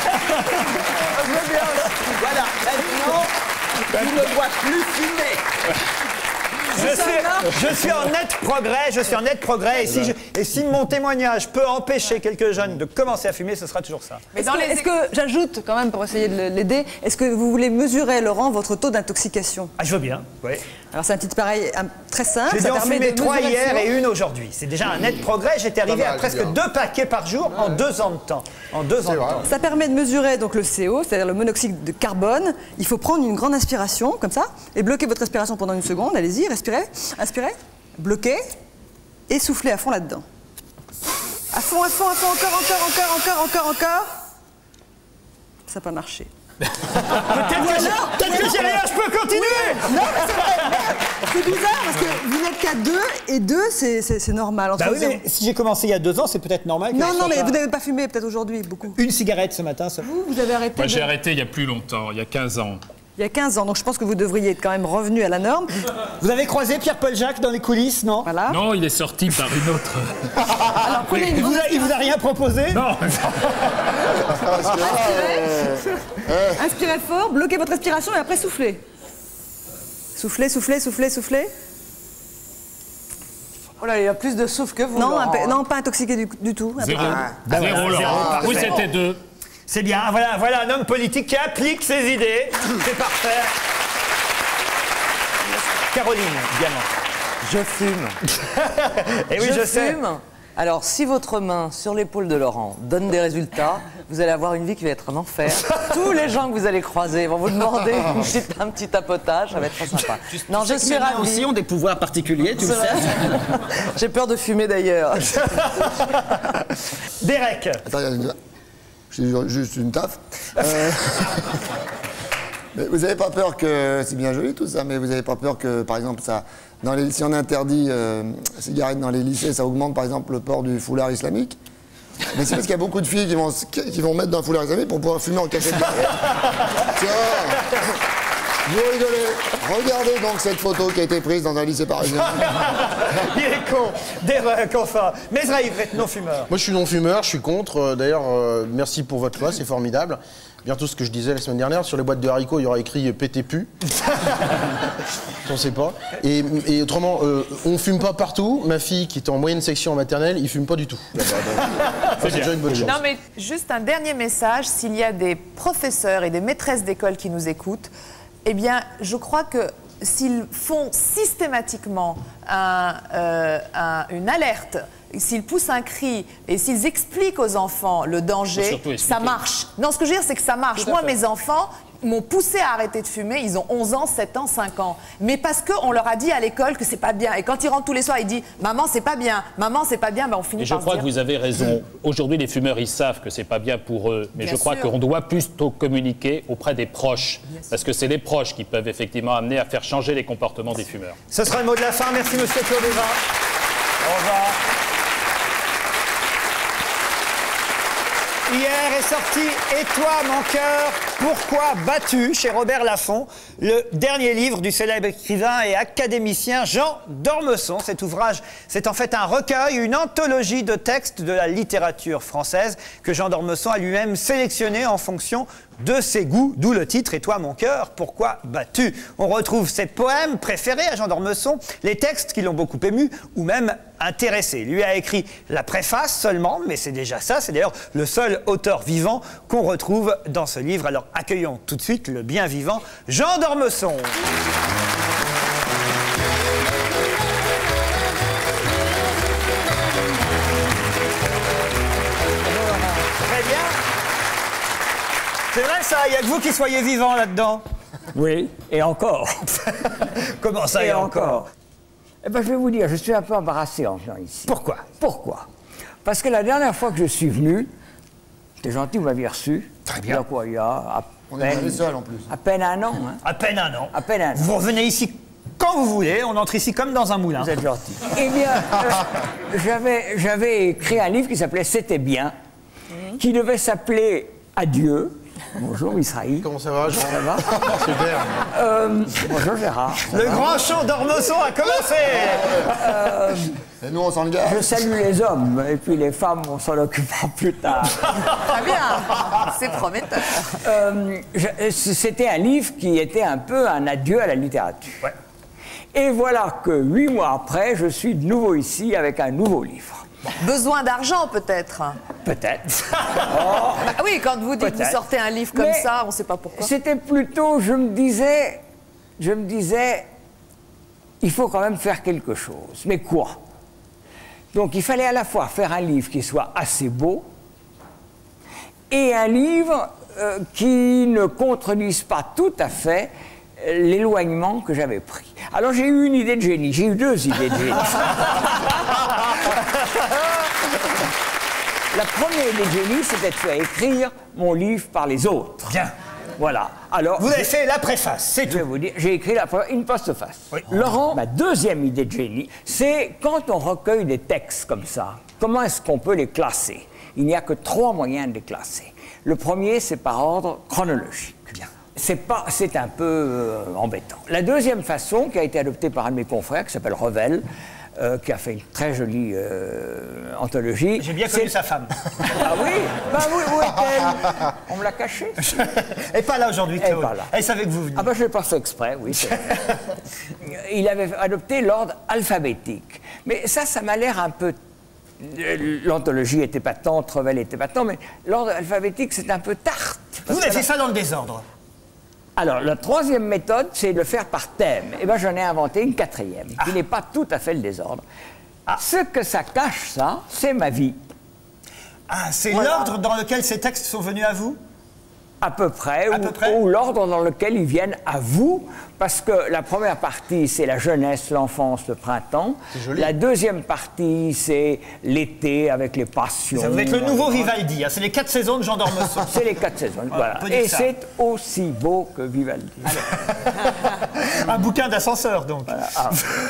Voilà. Maintenant, tu ne dois plus fumer. Je suis en net progrès, et si mon témoignage peut empêcher quelques jeunes de commencer à fumer, ce sera toujours ça. Mais est-ce que j'ajoute quand même pour essayer de l'aider, est-ce que vous voulez mesurer, Laurent, votre taux d'intoxication? Ah, je veux bien, oui. Alors c'est un petit appareil très simple. J'ai dû ça en permet fumer de 3 mesurer le hier CO. et 1 aujourd'hui. C'est déjà un net progrès. J'étais arrivé Pas à mal, presque bien. 2 paquets par jour en 2 ans de temps. En 2 ans de temps. Ça permet de mesurer donc le CO, c'est-à-dire le monoxyde de carbone. Il faut prendre une grande inspiration, comme ça, et bloquer votre respiration pendant 1 seconde. Allez-y, respirez. Inspirez, bloquez, et soufflez à fond là-dedans. À fond, à fond, à fond, encore. Ça n'a pas marché. Peut-être que j'ai rien, je peux continuer. Non, mais c'est vrai, merde. C'est bizarre parce que vous n'êtes qu'à 2 et 2, c'est normal. Bah oui, mais si j'ai commencé il y a 2 ans, c'est peut-être normal. que Non, je non, sois mais pas- vous n'avez pas fumé peut-être aujourd'hui, beaucoup. Une cigarette ce matin. Ça... Vous avez arrêté Moi, j'ai arrêté il y a plus longtemps, il y a 15 ans. Il y a 15 ans, donc je pense que vous devriez être quand même revenu à la norme. Vous avez croisé Pierre-Paul Jacques dans les coulisses, non? Voilà. Non, il est sorti par une autre. Alors prenez une grande Il vous a rien proposé? Non. Inspirez fort, bloquez votre respiration et après soufflez. Soufflez. Oh là, il y a plus de souffle que vous. Non, Laurent. non, pas intoxiqué du tout. Zéro. Ben Zéro, voilà, Laurent. zéro, Oui, parfait. c'était 2. C'est bien, voilà un homme politique qui applique ses idées. C'est parfait. Caroline, Diamant. Je fume. Et oui, je sais. fume. Alors, si votre main sur l'épaule de Laurent donne des résultats, vous allez avoir une vie qui va être un enfer. Tous les gens que vous allez croiser vont vous demander un petit tapotage, ça va être très sympa. Non, je suis ravie. aussi ont des pouvoirs particuliers, tu le sais. J'ai peur de fumer d'ailleurs. Derek. Attends, j'ai juste une taf. Mais vous n'avez pas peur que... C'est bien joli tout ça, mais vous n'avez pas peur que, par exemple, ça, si on interdit la cigarette dans les lycées, ça augmente, par exemple, le port du foulard islamique? Mais c'est parce qu'il y a beaucoup de filles qui vont mettre dans le foulard islamique pour pouvoir fumer en cachette derrière. Tiens, vous rigolez. Regardez donc cette photo qui a été prise dans un lycée parisien. Il est con. Derek, enfin. Mesraï, vous êtes non-fumeur. Moi, je suis non-fumeur, je suis contre. D'ailleurs, merci pour votre loi, c'est formidable. Bientôt ce que je disais la semaine dernière, sur les boîtes de haricots, il y aura écrit pété pu. On sait pas. Et autrement, on fume pas partout. Ma fille, qui était en moyenne section en maternelle, il fume pas du tout. C'est déjà une bonne chose. Non, mais juste un dernier message. S'il y a des professeurs et des maîtresses d'école qui nous écoutent, eh bien, je crois que s'ils font systématiquement une alerte, s'ils poussent un cri et s'ils expliquent aux enfants le danger, ça marche. Non, ce que je veux dire, c'est que ça marche. Moi, mes enfants m'ont poussé à arrêter de fumer. Ils ont 11 ans, 7 ans, 5 ans. Mais parce qu'on leur a dit à l'école que c'est pas bien. Et quand ils rentrent tous les soirs, ils disent « Maman, c'est pas bien. Maman, c'est pas bien. » Ben, on finit Et je par se crois dire... que vous avez raison. Aujourd'hui, les fumeurs, ils savent que c'est pas bien pour eux. Mais Bien je crois sûr. qu'on doit plutôt communiquer auprès des proches. Parce que c'est les proches qui peuvent effectivement amener à faire changer les comportements des fumeurs. Ce sera le mot de la fin. Merci, monsieur Claude Évin. Au revoir. Hier est sorti « Et toi, mon cœur, pourquoi bats-tu » chez Robert Laffont, le dernier livre du célèbre écrivain et académicien Jean d'Ormesson. Cet ouvrage, c'est en fait un recueil, une anthologie de textes de la littérature française que Jean d'Ormesson a lui-même sélectionné en fonction de ses goûts, d'où le titre « Et toi, mon cœur, pourquoi bats-tu » On retrouve ses poèmes préférés à Jean d'Ormesson, les textes qui l'ont beaucoup ému ou même intéressé. Lui a écrit la préface seulement, mais c'est déjà ça. C'est d'ailleurs le seul auteur vivant qu'on retrouve dans ce livre. Alors accueillons tout de suite le bien vivant Jean d'Ormesson. Très bien. C'est vrai ça, il n'y a que vous qui soyez vivant là-dedans. Oui, et encore. Comment ça, et encore? Eh ben, je vais vous dire, je suis un peu embarrassé en venant ici. Pourquoi? Pourquoi? Parce que la dernière fois que je suis venu, c'était gentil, vous m'aviez reçu. Très bien. Il y a quoi? Il y a à On est peine, les seuls en plus. à peine 1 an. Hein. À peine 1 an. À peine 1 an. Vous revenez ici quand vous voulez, on entre ici comme dans un moulin. Vous êtes gentil. Eh bien, j'avais écrit un livre qui s'appelait C'était bien, qui devait s'appeler Adieu. Bonjour Israël. Comment ça va, Jean? Ça va? Super. Bonjour Gérard. Le grand chant d'Ormesson a commencé. Et nous, on s'en garde. Je salue les hommes, et puis les femmes, on s'en occupera plus tard. Très bien, c'est prometteur. C'était un livre qui était un peu un adieu à la littérature. Ouais. Et voilà que 8 mois après, je suis de nouveau ici avec un nouveau livre. Besoin d'argent, peut-être. Peut-être. Bah oui, quand vous dites que vous Peut-être. sortez un livre comme Mais ça, on ne sait pas pourquoi. C'était plutôt, je me disais, il faut quand même faire quelque chose. Mais quoi? Donc il fallait à la fois faire un livre qui soit assez beau et un livre qui ne contredise pas tout à fait l'éloignement que j'avais pris. Alors j'ai eu une idée de génie, j'ai eu 2 idées de génie. La première idée de génie, c'était de faire écrire mon livre par les autres. Bien. Voilà. Alors, vous avez fait la préface, c'est tout. Je vais vous dire, j'ai écrit une postface. Oui. Laurent, ma deuxième idée de génie, c'est quand on recueille des textes comme ça, comment est-ce qu'on peut les classer? Il n'y a que 3 moyens de les classer. Le premier, c'est par ordre chronologique. Bien. C'est un peu embêtant. La deuxième façon, qui a été adoptée par un de mes confrères, qui s'appelle Revel, qui a fait une très jolie anthologie. J'ai bien connu sa femme. Ah oui? Ben oui, où est-elle? On me l'a cachée. Elle n'est pas là aujourd'hui, Claude. Elle n'est pas là. Elle savait que vous veniez. Ah ben je l'ai pas fait exprès, oui. Il avait adopté l'ordre alphabétique. Mais ça m'a l'air un peu... L'anthologie était patente, Revel était patent, mais l'ordre alphabétique, c'est un peu tarte. Vous avez fait ça dans le désordre. Alors, la troisième méthode, c'est de le faire par thème. Eh bien, j'en ai inventé une 4e, qui n'est pas tout à fait le désordre. Ce que ça cache, ça, c'est ma vie. Ah, c'est l'ordre dans lequel ces textes sont venus à vous? À peu près, ou l'ordre dans lequel ils viennent à vous, parce que la première partie, c'est la jeunesse, l'enfance, le printemps. La deuxième partie, c'est l'été avec les passions. Ça va être le nouveau Vivaldi, hein. C'est les 4 saisons de Jean d'Ormesson. C'est les 4 saisons, voilà. Et c'est aussi beau que Vivaldi. Un bouquin d'ascenseur, donc. Voilà. Ah.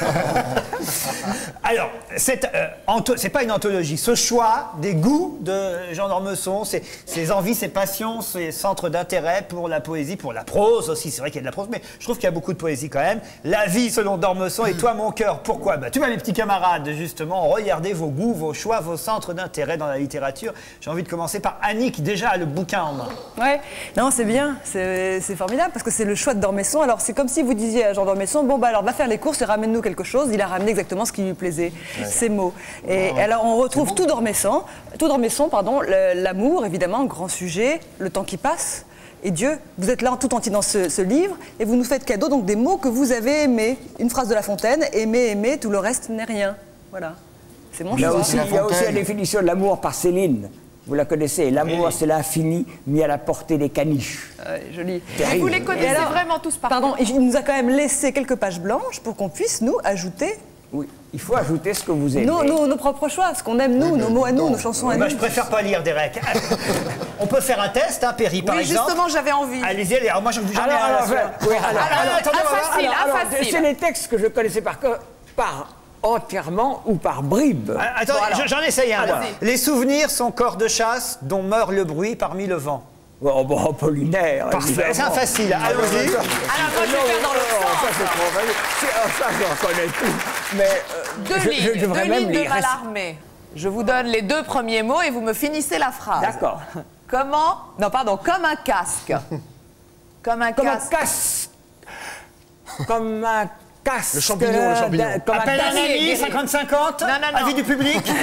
Alors, c'est pas une anthologie. Ce choix des goûts de Jean d'Ormesson, ses envies, ses passions, ses centres d'intérêt pour la poésie, pour la prose aussi. C'est vrai qu'il y a de la prose, mais je trouve qu'il y a beaucoup de poésie quand même. La vie selon d'Ormesson et toi mon cœur. Pourquoi? Tu vois mes petits camarades, justement, regardez vos goûts, vos choix, vos centres d'intérêt dans la littérature. J'ai envie de commencer par Annie qui déjà a le bouquin en main. Ouais, non c'est bien, c'est formidable parce que c'est le choix de d'Ormesson. Alors c'est comme si vous disiez à Jean d'Ormesson, bon bah alors va faire les courses et ramène-nous quelque chose. Il a ramené exactement ce qui lui plaisait, ces mots. Et alors on retrouve tout d'Ormesson, pardon, l'amour évidemment, grand sujet, le temps qui passe. Et Dieu, vous êtes là tout entier dans ce livre et vous nous faites cadeau donc des mots que vous avez aimés. Une phrase de La Fontaine, aimer, aimer, tout le reste n'est rien. Voilà, c'est mon choix. Il y a aussi la définition de l'amour par Céline. Vous la connaissez, l'amour c'est l'infini mis à la portée des caniches. Joli. Et vous les connaissez vraiment tous par Pardon, il nous a quand même laissé quelques pages blanches pour qu'on puisse nous ajouter... Oui, il faut ajouter ce que vous aimez. Nos propres choix, ce qu'on aime nous, nos mots à nous, nos chansons à nous. Je préfère pas lire, Derek. On peut faire un test, hein, Perry, par exemple. Oui, justement, j'avais envie. Allez-y, allez. Alors, moi, je ne vous jamais facile. C'est les textes que je connaissais par entièrement ou par bribes. Attendez, j'en essaye un. Les souvenirs sont corps de chasse dont meurt le bruit parmi le vent. Oh, bon, Apollinaire. Parfait, c'est un facile. Allons-y. Alors, moi, je vais faire dans le sens. Ça, c'est trop facile. Ça, j'en connais tout. Mais deux lignes de Mallarmé. Je vous donne les 2 premiers mots et vous me finissez la phrase. D'accord. Comment? Non, pardon, comme un casque. Comme un casque. Comme un casque. Le champignon, le champignon. Appel un ami, 50-50. Non. Avis du public. Avis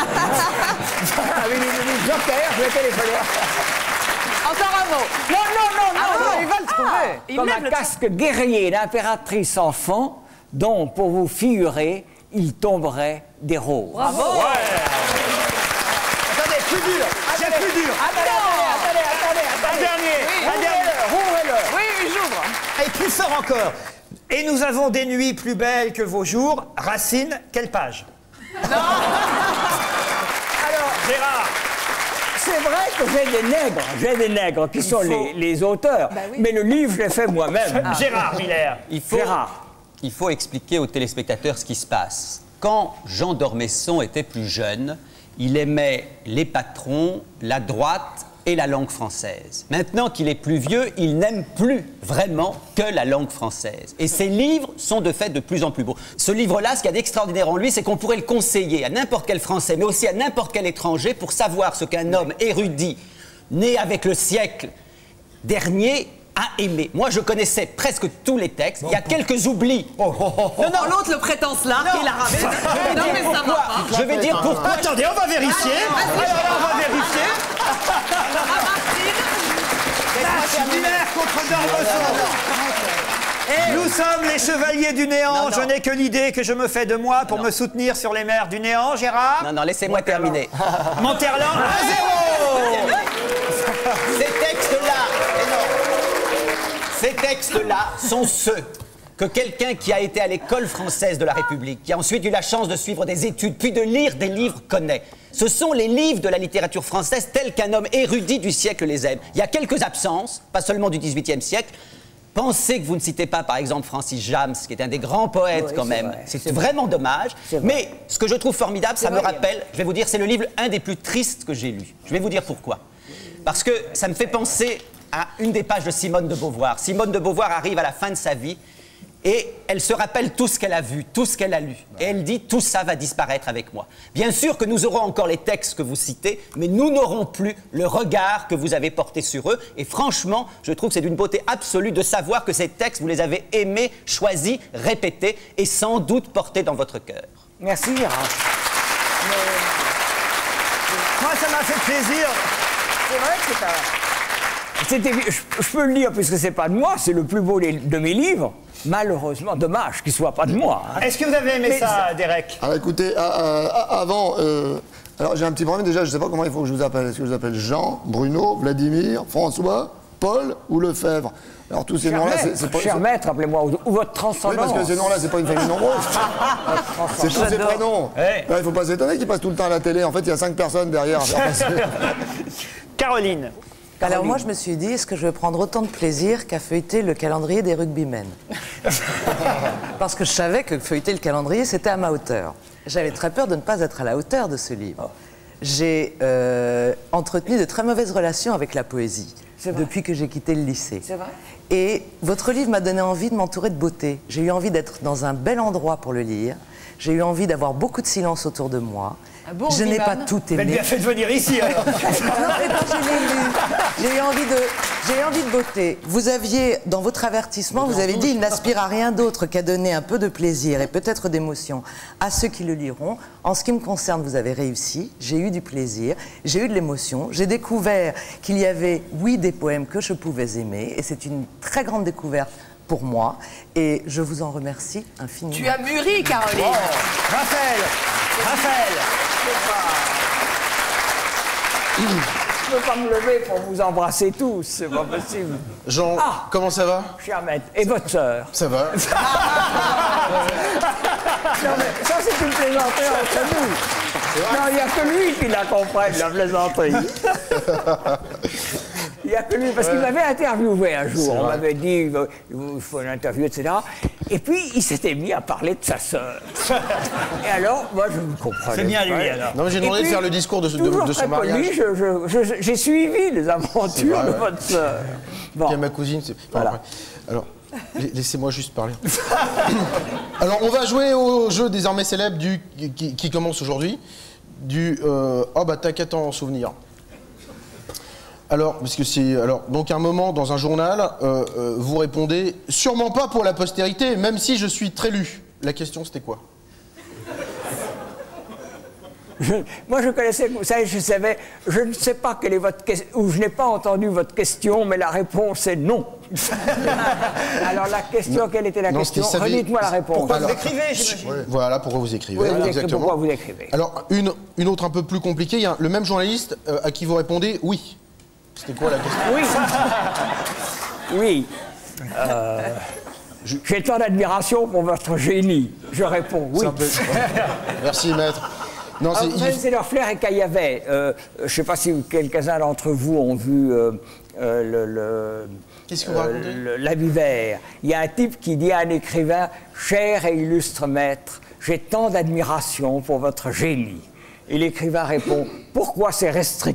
du public. Joker, je vais téléphoner. Encore un mot. Non, il va le trouver. Comme un casque guerrier d'impératrice enfant, dont, pour vous figurer, il tomberait des roses. Bravo. Attendez, plus dur. J'ai plus dur. Attendez. Un dernier. Rouvrez-le. Oui, j'ouvre. Et plus fort encore. Et nous avons des nuits plus belles que vos jours. Racine, quelle page? Non. Alors, Gérard. C'est vrai que j'ai des nègres qui sont les auteurs, mais le livre, je l'ai fait moi-même. Gérard Miller. Il faut expliquer aux téléspectateurs ce qui se passe. Quand Jean d'Ormesson était plus jeune, il aimait les patrons, la droite et la langue française. Maintenant qu'il est plus vieux, il n'aime plus vraiment que la langue française. Et ses livres sont de fait de plus en plus beaux. Ce livre-là, ce qu'il y a d'extraordinaire en lui, c'est qu'on pourrait le conseiller à n'importe quel Français, mais aussi à n'importe quel étranger, pour savoir ce qu'un homme érudit, né avec le siècle dernier, a aimé. Moi, je connaissais presque tous les textes. Il y a quelques oublis. Non, l'autre, le prétence là, il a ramené. Non, mais ça va pas. Je vais dire pourquoi. Attendez, on va vérifier. Alors, on va vérifier. Miller contre d'Ormesson. Nous sommes les chevaliers du néant. Non, non. Je n'ai que l'idée que je me fais de moi pour me soutenir sur les mers du néant, Gérard. Non, non, laissez-moi terminer. Monterland à 0. Ces textes-là sont ceux que quelqu'un qui a été à l'école française de la République, qui a ensuite eu la chance de suivre des études, puis de lire des livres, connaît. Ce sont les livres de la littérature française tels qu'un homme érudit du siècle les aime. Il y a quelques absences, pas seulement du XVIIIe siècle. Pensez que vous ne citez pas, par exemple, Francis James, qui est un des grands poètes quand même. C'est vraiment dommage. Mais ce que je trouve formidable, ça me rappelle, je vais vous dire, c'est le livre un des plus tristes que j'ai lu. Je vais vous dire pourquoi. Parce que ça me fait penser à une des pages de Simone de Beauvoir. Simone de Beauvoir arrive à la fin de sa vie et elle se rappelle tout ce qu'elle a vu, tout ce qu'elle a lu. Et elle dit, tout ça va disparaître avec moi. Bien sûr que nous aurons encore les textes que vous citez, mais nous n'aurons plus le regard que vous avez porté sur eux. Et franchement, je trouve que c'est d'une beauté absolue de savoir que ces textes, vous les avez aimés, choisis, répétés et sans doute portés dans votre cœur. Merci, Gérard. Moi, ça m'a fait plaisir. C'est vrai que c'est pas... Je peux le dire puisque c'est pas de moi, c'est le plus beau de mes livres. Malheureusement, dommage qu'il soit pas de moi. Hein. Est-ce que vous avez aimé ça, Derek? Alors écoutez, avant, alors j'ai un petit problème déjà, je sais pas comment il faut que je vous appelle. Est-ce que je vous appelle Jean, Bruno, Vladimir, François, Paul ou Lefebvre? Alors tous ces noms-là, c'est pas... Cher maître, appelez-moi, ou votre transcendance. Oui, parce que ces noms-là, c'est pas une famille nombreuse. C'est tous ces prénoms. Il ne faut pas s'étonner qu'ils passent tout le temps à la télé. En fait, il y a 5 personnes derrière à faire passer. Caroline. Alors moi, je me suis dit, est-ce que je vais prendre autant de plaisir qu'à feuilleter le calendrier des rugbymen? Parce que je savais que feuilleter le calendrier, c'était à ma hauteur. J'avais très peur de ne pas être à la hauteur de ce livre. J'ai entretenu de très mauvaises relations avec la poésie depuis que j'ai quitté le lycée. C'est vrai. Et votre livre m'a donné envie de m'entourer de beauté. J'ai eu envie d'être dans un bel endroit pour le lire. J'ai eu envie d'avoir beaucoup de silence autour de moi. Bon je n'ai pas tout aimé. Vous avez bien fait de venir ici, alors. Non, mais quand je l'ai lu, j'ai eu envie de beauté. Vous aviez, dans votre avertissement, vous avez dit, il n'aspire à rien d'autre qu'à donner un peu de plaisir et peut-être d'émotion à ceux qui le liront. En ce qui me concerne, vous avez réussi. J'ai eu du plaisir, j'ai eu de l'émotion. J'ai découvert qu'il y avait, oui, des poèmes que je pouvais aimer. Et c'est une très grande découverte pour moi. Et je vous en remercie infiniment. Tu as mûri, Caroline. Oh. Raphaël. Je ne peux pas me lever pour vous embrasser tous, c'est pas possible. Jean, comment ça va? Cher maître, et votre sœur? Ça va. Non, mais ça, c'est une plaisanterie entre nous. Non, il n'y a que lui qui la comprenne, la plaisanterie. Il n'y a que lui, parce qu'il m'avait interviewé un jour. On m'avait dit, il faut une interview, etc. Et puis, il s'était mis à parler de sa sœur. Et alors, moi, je ne comprenais pas. C'est bien lui, alors. Non, mais j'ai demandé de faire le discours de son mariage. J'ai suivi les aventures de votre sœur. Bon. Ma cousine, c'est... Voilà. Alors, laissez-moi juste parler. Alors, on va jouer au jeu désormais célèbre qui commence aujourd'hui. Oh, bah, t'as qu'à t'en souvenir. Alors, parce que c'est... Alors, donc, un moment, dans un journal, vous répondez « Sûrement pas pour la postérité, même si je suis très lu ». La question, c'était quoi? Moi, je connaissais, vous savez, je ne sais pas quelle est votre question, ou je n'ai pas entendu votre question, mais la réponse est non. Alors, la question, quelle était la question? Redites-moi la réponse. Pourquoi vous écrivez, j'imagine? Voilà, pourquoi vous écrivez. Oui, exactement. Pourquoi vous écrivez. Alors, une autre un peu plus compliquée, il y a le même journaliste à qui vous répondez « Oui ». C'était quoi la question? Oui. J'ai tant d'admiration pour votre génie. Je réponds oui. Merci, maître. Non, c'est leur flair et Caillavet. Je ne sais pas si quelques-uns d'entre vous ont vu Qu'est-ce que vous racontez? L'habit vert. Il y a un type qui dit à un écrivain « Cher et illustre maître, j'ai tant d'admiration pour votre génie. » Et l'écrivain répond « Pourquoi ces restrictions ?»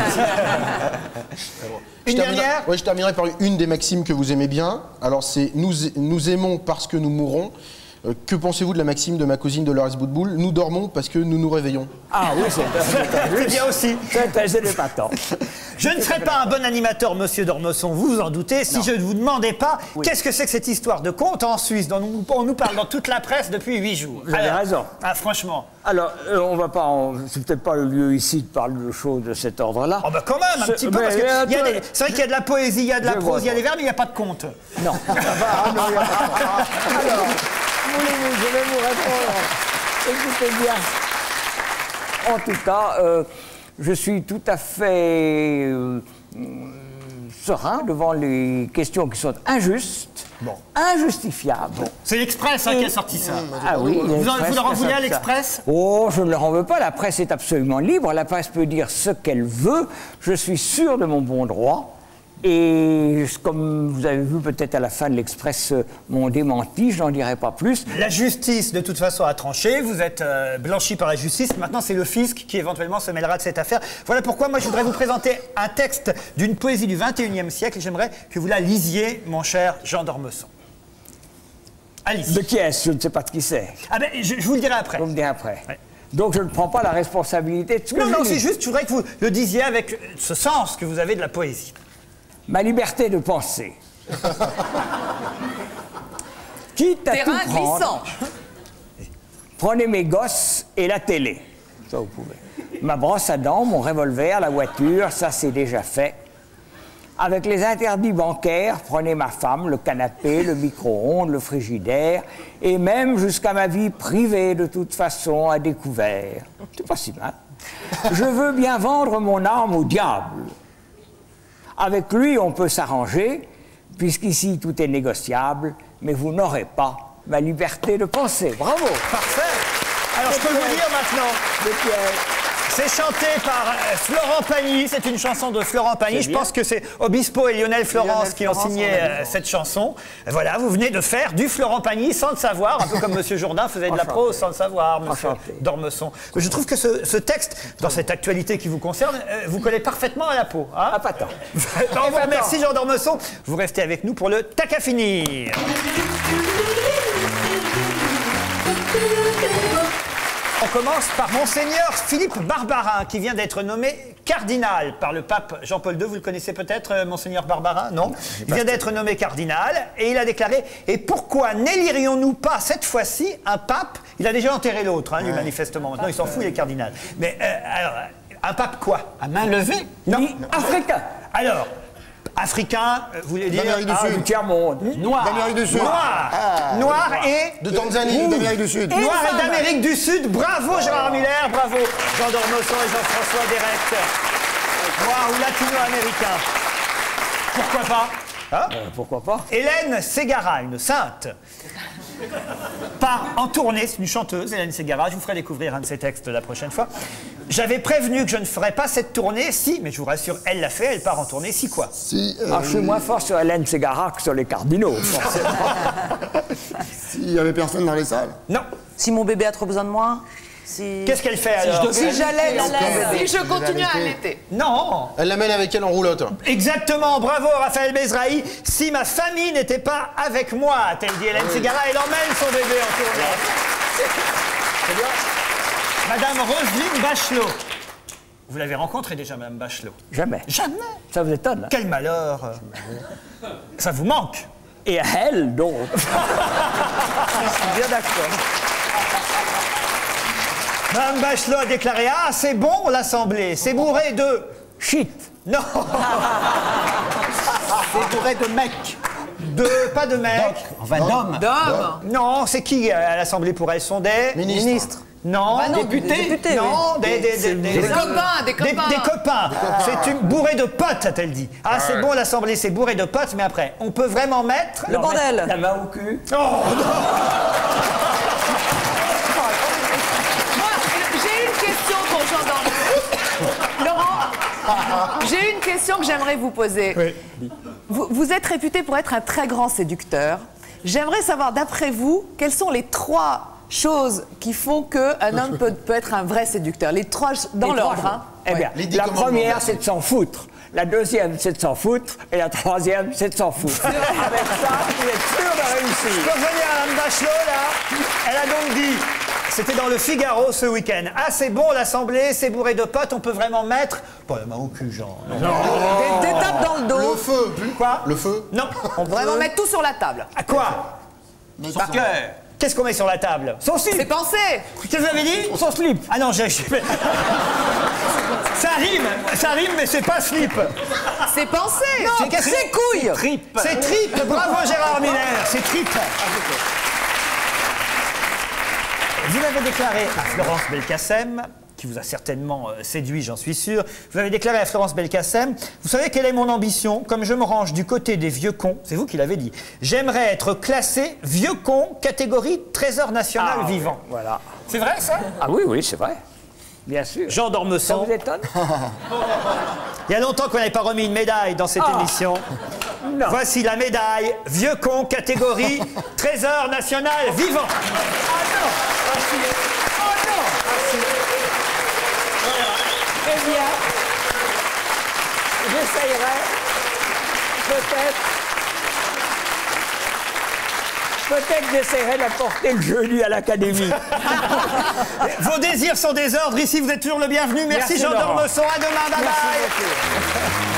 Une dernière? Oui, je terminerai par une des maximes que vous aimez bien. Alors, c'est « Nous aimons parce que nous mourrons ». Que pensez-vous de la maxime de ma cousine Dolores Boutboul? Nous dormons parce que nous nous réveillons. Ah oui, c'est bien aussi. C'est épatant. Je ne serais pas un bon animateur, monsieur Dormesson, vous vous en doutez, si je ne vous demandais pas qu'est-ce que c'est que cette histoire de conte en Suisse dont on nous parle dans toute la presse depuis 8 jours. Vous avez raison. Ah, franchement. Alors, on va pas. C'est peut-être pas le lieu ici de parler de choses de cet ordre-là. Oh, bah quand même, un petit peu, parce que c'est vrai qu'il y a de la poésie, il y a de la prose, il y a des vers, mais il n'y a pas de conte. Non. Alors, voulez-vous, je vais vous répondre. Écoutez bien. En tout cas, je suis tout à fait serein devant les questions qui sont injustes, injustifiables. C'est l'Express qui a sorti ça. Ah oui, vous leur en voulez à l'Express? Oh, je ne leur en veux pas. La presse est absolument libre. La presse peut dire ce qu'elle veut. Je suis sûr de mon bon droit. Et comme vous avez vu peut-être à la fin de l'Express mon démenti, je n'en dirai pas plus. La justice, de toute façon, a tranché. Vous êtes blanchi par la justice. Maintenant, c'est le fisc qui éventuellement se mêlera de cette affaire. Voilà pourquoi moi, je voudrais vous présenter un texte d'une poésie du XXIe siècle. J'aimerais que vous la lisiez, mon cher Jean Dormesson. Allez-y. De qui est-ce? Je ne sais pas de qui c'est. Ah ben, je vous le dirai après. Vous me direz après. Ouais. Donc, je ne prends pas la responsabilité de ce que je Non, dis. c'est juste, je voudrais que vous le disiez avec ce sens que vous avez de la poésie. Ma liberté de penser. Quitte à Terrain tout prendre, glissant. prenez mes gosses et la télé. Ça, vous pouvez. Ma brosse à dents, mon revolver, la voiture, ça, c'est déjà fait. Avec les interdits bancaires, prenez ma femme, le canapé, le micro-ondes, le frigidaire, et même jusqu'à ma vie privée, de toute façon, à découvert. C'est pas si mal. Je veux bien vendre mon âme au diable. Avec lui, on peut s'arranger, puisqu'ici, tout est négociable, mais vous n'aurez pas ma liberté de penser. Bravo! Parfait! Alors, je peux vous dire maintenant, c'est chanté par Florent Pagny, c'est une chanson de Florent Pagny. Je pense que c'est Obispo et Lionel Florence qui ont signé cette chanson. Voilà, vous venez de faire du Florent Pagny sans le savoir, un peu comme Monsieur Jourdain faisait de la prose sans le savoir, Monsieur Dormesson. Je trouve que ce texte, dans cette actualité qui vous concerne, vous collez parfaitement à la peau. Hein? Ah, pas tant. Merci Jean Dormesson. Vous restez avec nous pour le tac à finir. On commence par Monseigneur Philippe Barbarin, qui vient d'être nommé cardinal par le pape Jean-Paul II. Vous le connaissez peut-être, Monseigneur Barbarin? Non? Il vient d'être nommé cardinal et il a déclaré « Et pourquoi n'élirions-nous pas cette fois-ci un pape ?» Il a déjà enterré l'autre, lui, manifestement. Maintenant, il s'en fout, il est cardinal. Mais alors, un pape quoi? À main levée? Non. Africain. Alors, africain, vous voulez dire D'Amérique du Sud. Du tiers-monde. Noir. D'Amérique du Sud. Noir. Ah, Noir et... De Tanzanie, d'Amérique du Sud. Noir et d'Amérique du Sud. Bravo Gérard Miller, bravo Jean Dormesson et Jean-François Derek. Noir ou latino-américain. Pourquoi pas? Hein? Pourquoi pas? Hélène Ségara, une sainte, part en tournée, c'est une chanteuse, Hélène Ségara, je vous ferai découvrir un de ses textes la prochaine fois. J'avais prévenu que je ne ferais pas cette tournée, si, mais je vous rassure, elle l'a fait, elle part en tournée, si quoi? Si, Je suis moins fort sur Hélène Ségara que sur les cardinaux, forcément. s'il y avait personne dans les salles. Non. Si mon bébé a trop besoin de moi, si... Qu'est-ce qu'elle fait alors? Si j'allais, si je continue à allaiter. Non. Elle l'amène avec elle en roulotte. Exactement, bravo Raphaël Bezrahi. Si ma famille n'était pas avec moi, a-t-elle dit Hélène Ségara, elle emmène son bébé en tournée. C'est bien. Madame Roselyne Bachelot. Vous l'avez rencontrée déjà, Madame Bachelot? Jamais. Jamais. Ça vous étonne? Quel malheur. Ça vous manque. Et à elle, donc. Je suis bien d'accord. Madame Bachelot a déclaré « Ah, c'est bon l'Assemblée, c'est bourré de... » Shit. Non. C'est bourré de mecs. Pas de mecs. Enfin, d'hommes. Non, c'est qui à l'Assemblée pour elle? Sont des... Ministre. Non. Bah non, Députés. des Non, des copains, des copains. Des copains. C'est une bourrée de potes, a-t-elle dit. Ah, c'est bon l'Assemblée, c'est bourré de potes, mais après, on peut vraiment mettre... Le bordel. La main au cul. Oh non. J'ai une question pour Jean Dormesson. Laurent, j'ai une question que j'aimerais vous poser. Oui. Vous êtes réputé pour être un très grand séducteur. J'aimerais savoir, d'après vous, quelles sont les 3 choses qui font qu'un homme peut être un vrai séducteur? Les 3 dans l'ordre. Hein. Eh bien, la première, c'est de s'en foutre. La deuxième, c'est de s'en foutre. Et la troisième, c'est de s'en foutre. Avec ça, vous êtes sûr de réussir. Je peux revenir à Mme Bachelot, là. Elle a donc dit C'était dans le Figaro ce week-end. Ah, c'est bon, l'Assemblée, c'est bourré de potes, on peut vraiment mettre... Pas la main au cul, genre. Des tapes dans le dos. Le feu. Quoi? Le feu. Non. On peut vraiment mettre tout sur la table. À quoi? Son cœur. Qu'est-ce qu'on met sur la table? Son slip. C'est pensé. Qu'est-ce que vous avez dit? Son slip. Ah non, ça rime, mais c'est pas slip. C'est pensé. Non, C'est couille. Tripe. C'est tripe. Bravo Gérard Miller, c'est tripe. Vous avez déclaré à Florence Belkacem, qui vous a certainement séduit, j'en suis sûr, vous avez déclaré à Florence Belkacem, vous savez quelle est mon ambition? Comme je me range du côté des vieux cons, c'est vous qui l'avez dit, j'aimerais être classé vieux con, catégorie trésor national vivant. Oui, voilà. C'est vrai ça? Ah oui, oui, c'est vrai. Bien sûr. Jean Ça d'Ormesson. vous étonne? Il y a longtemps qu'on n'avait pas remis une médaille dans cette émission. Non. Voici la médaille vieux con, catégorie trésor national vivant. Ah non! Oh non! Eh bien, j'essayerai peut-être j'essaierai d'apporter le jeudi à l'Académie. Vos désirs sont des ordres. Ici, vous êtes toujours le bienvenu. Merci Jean Laurent. d'Ormesson. À demain. Bye bye. Merci beaucoup.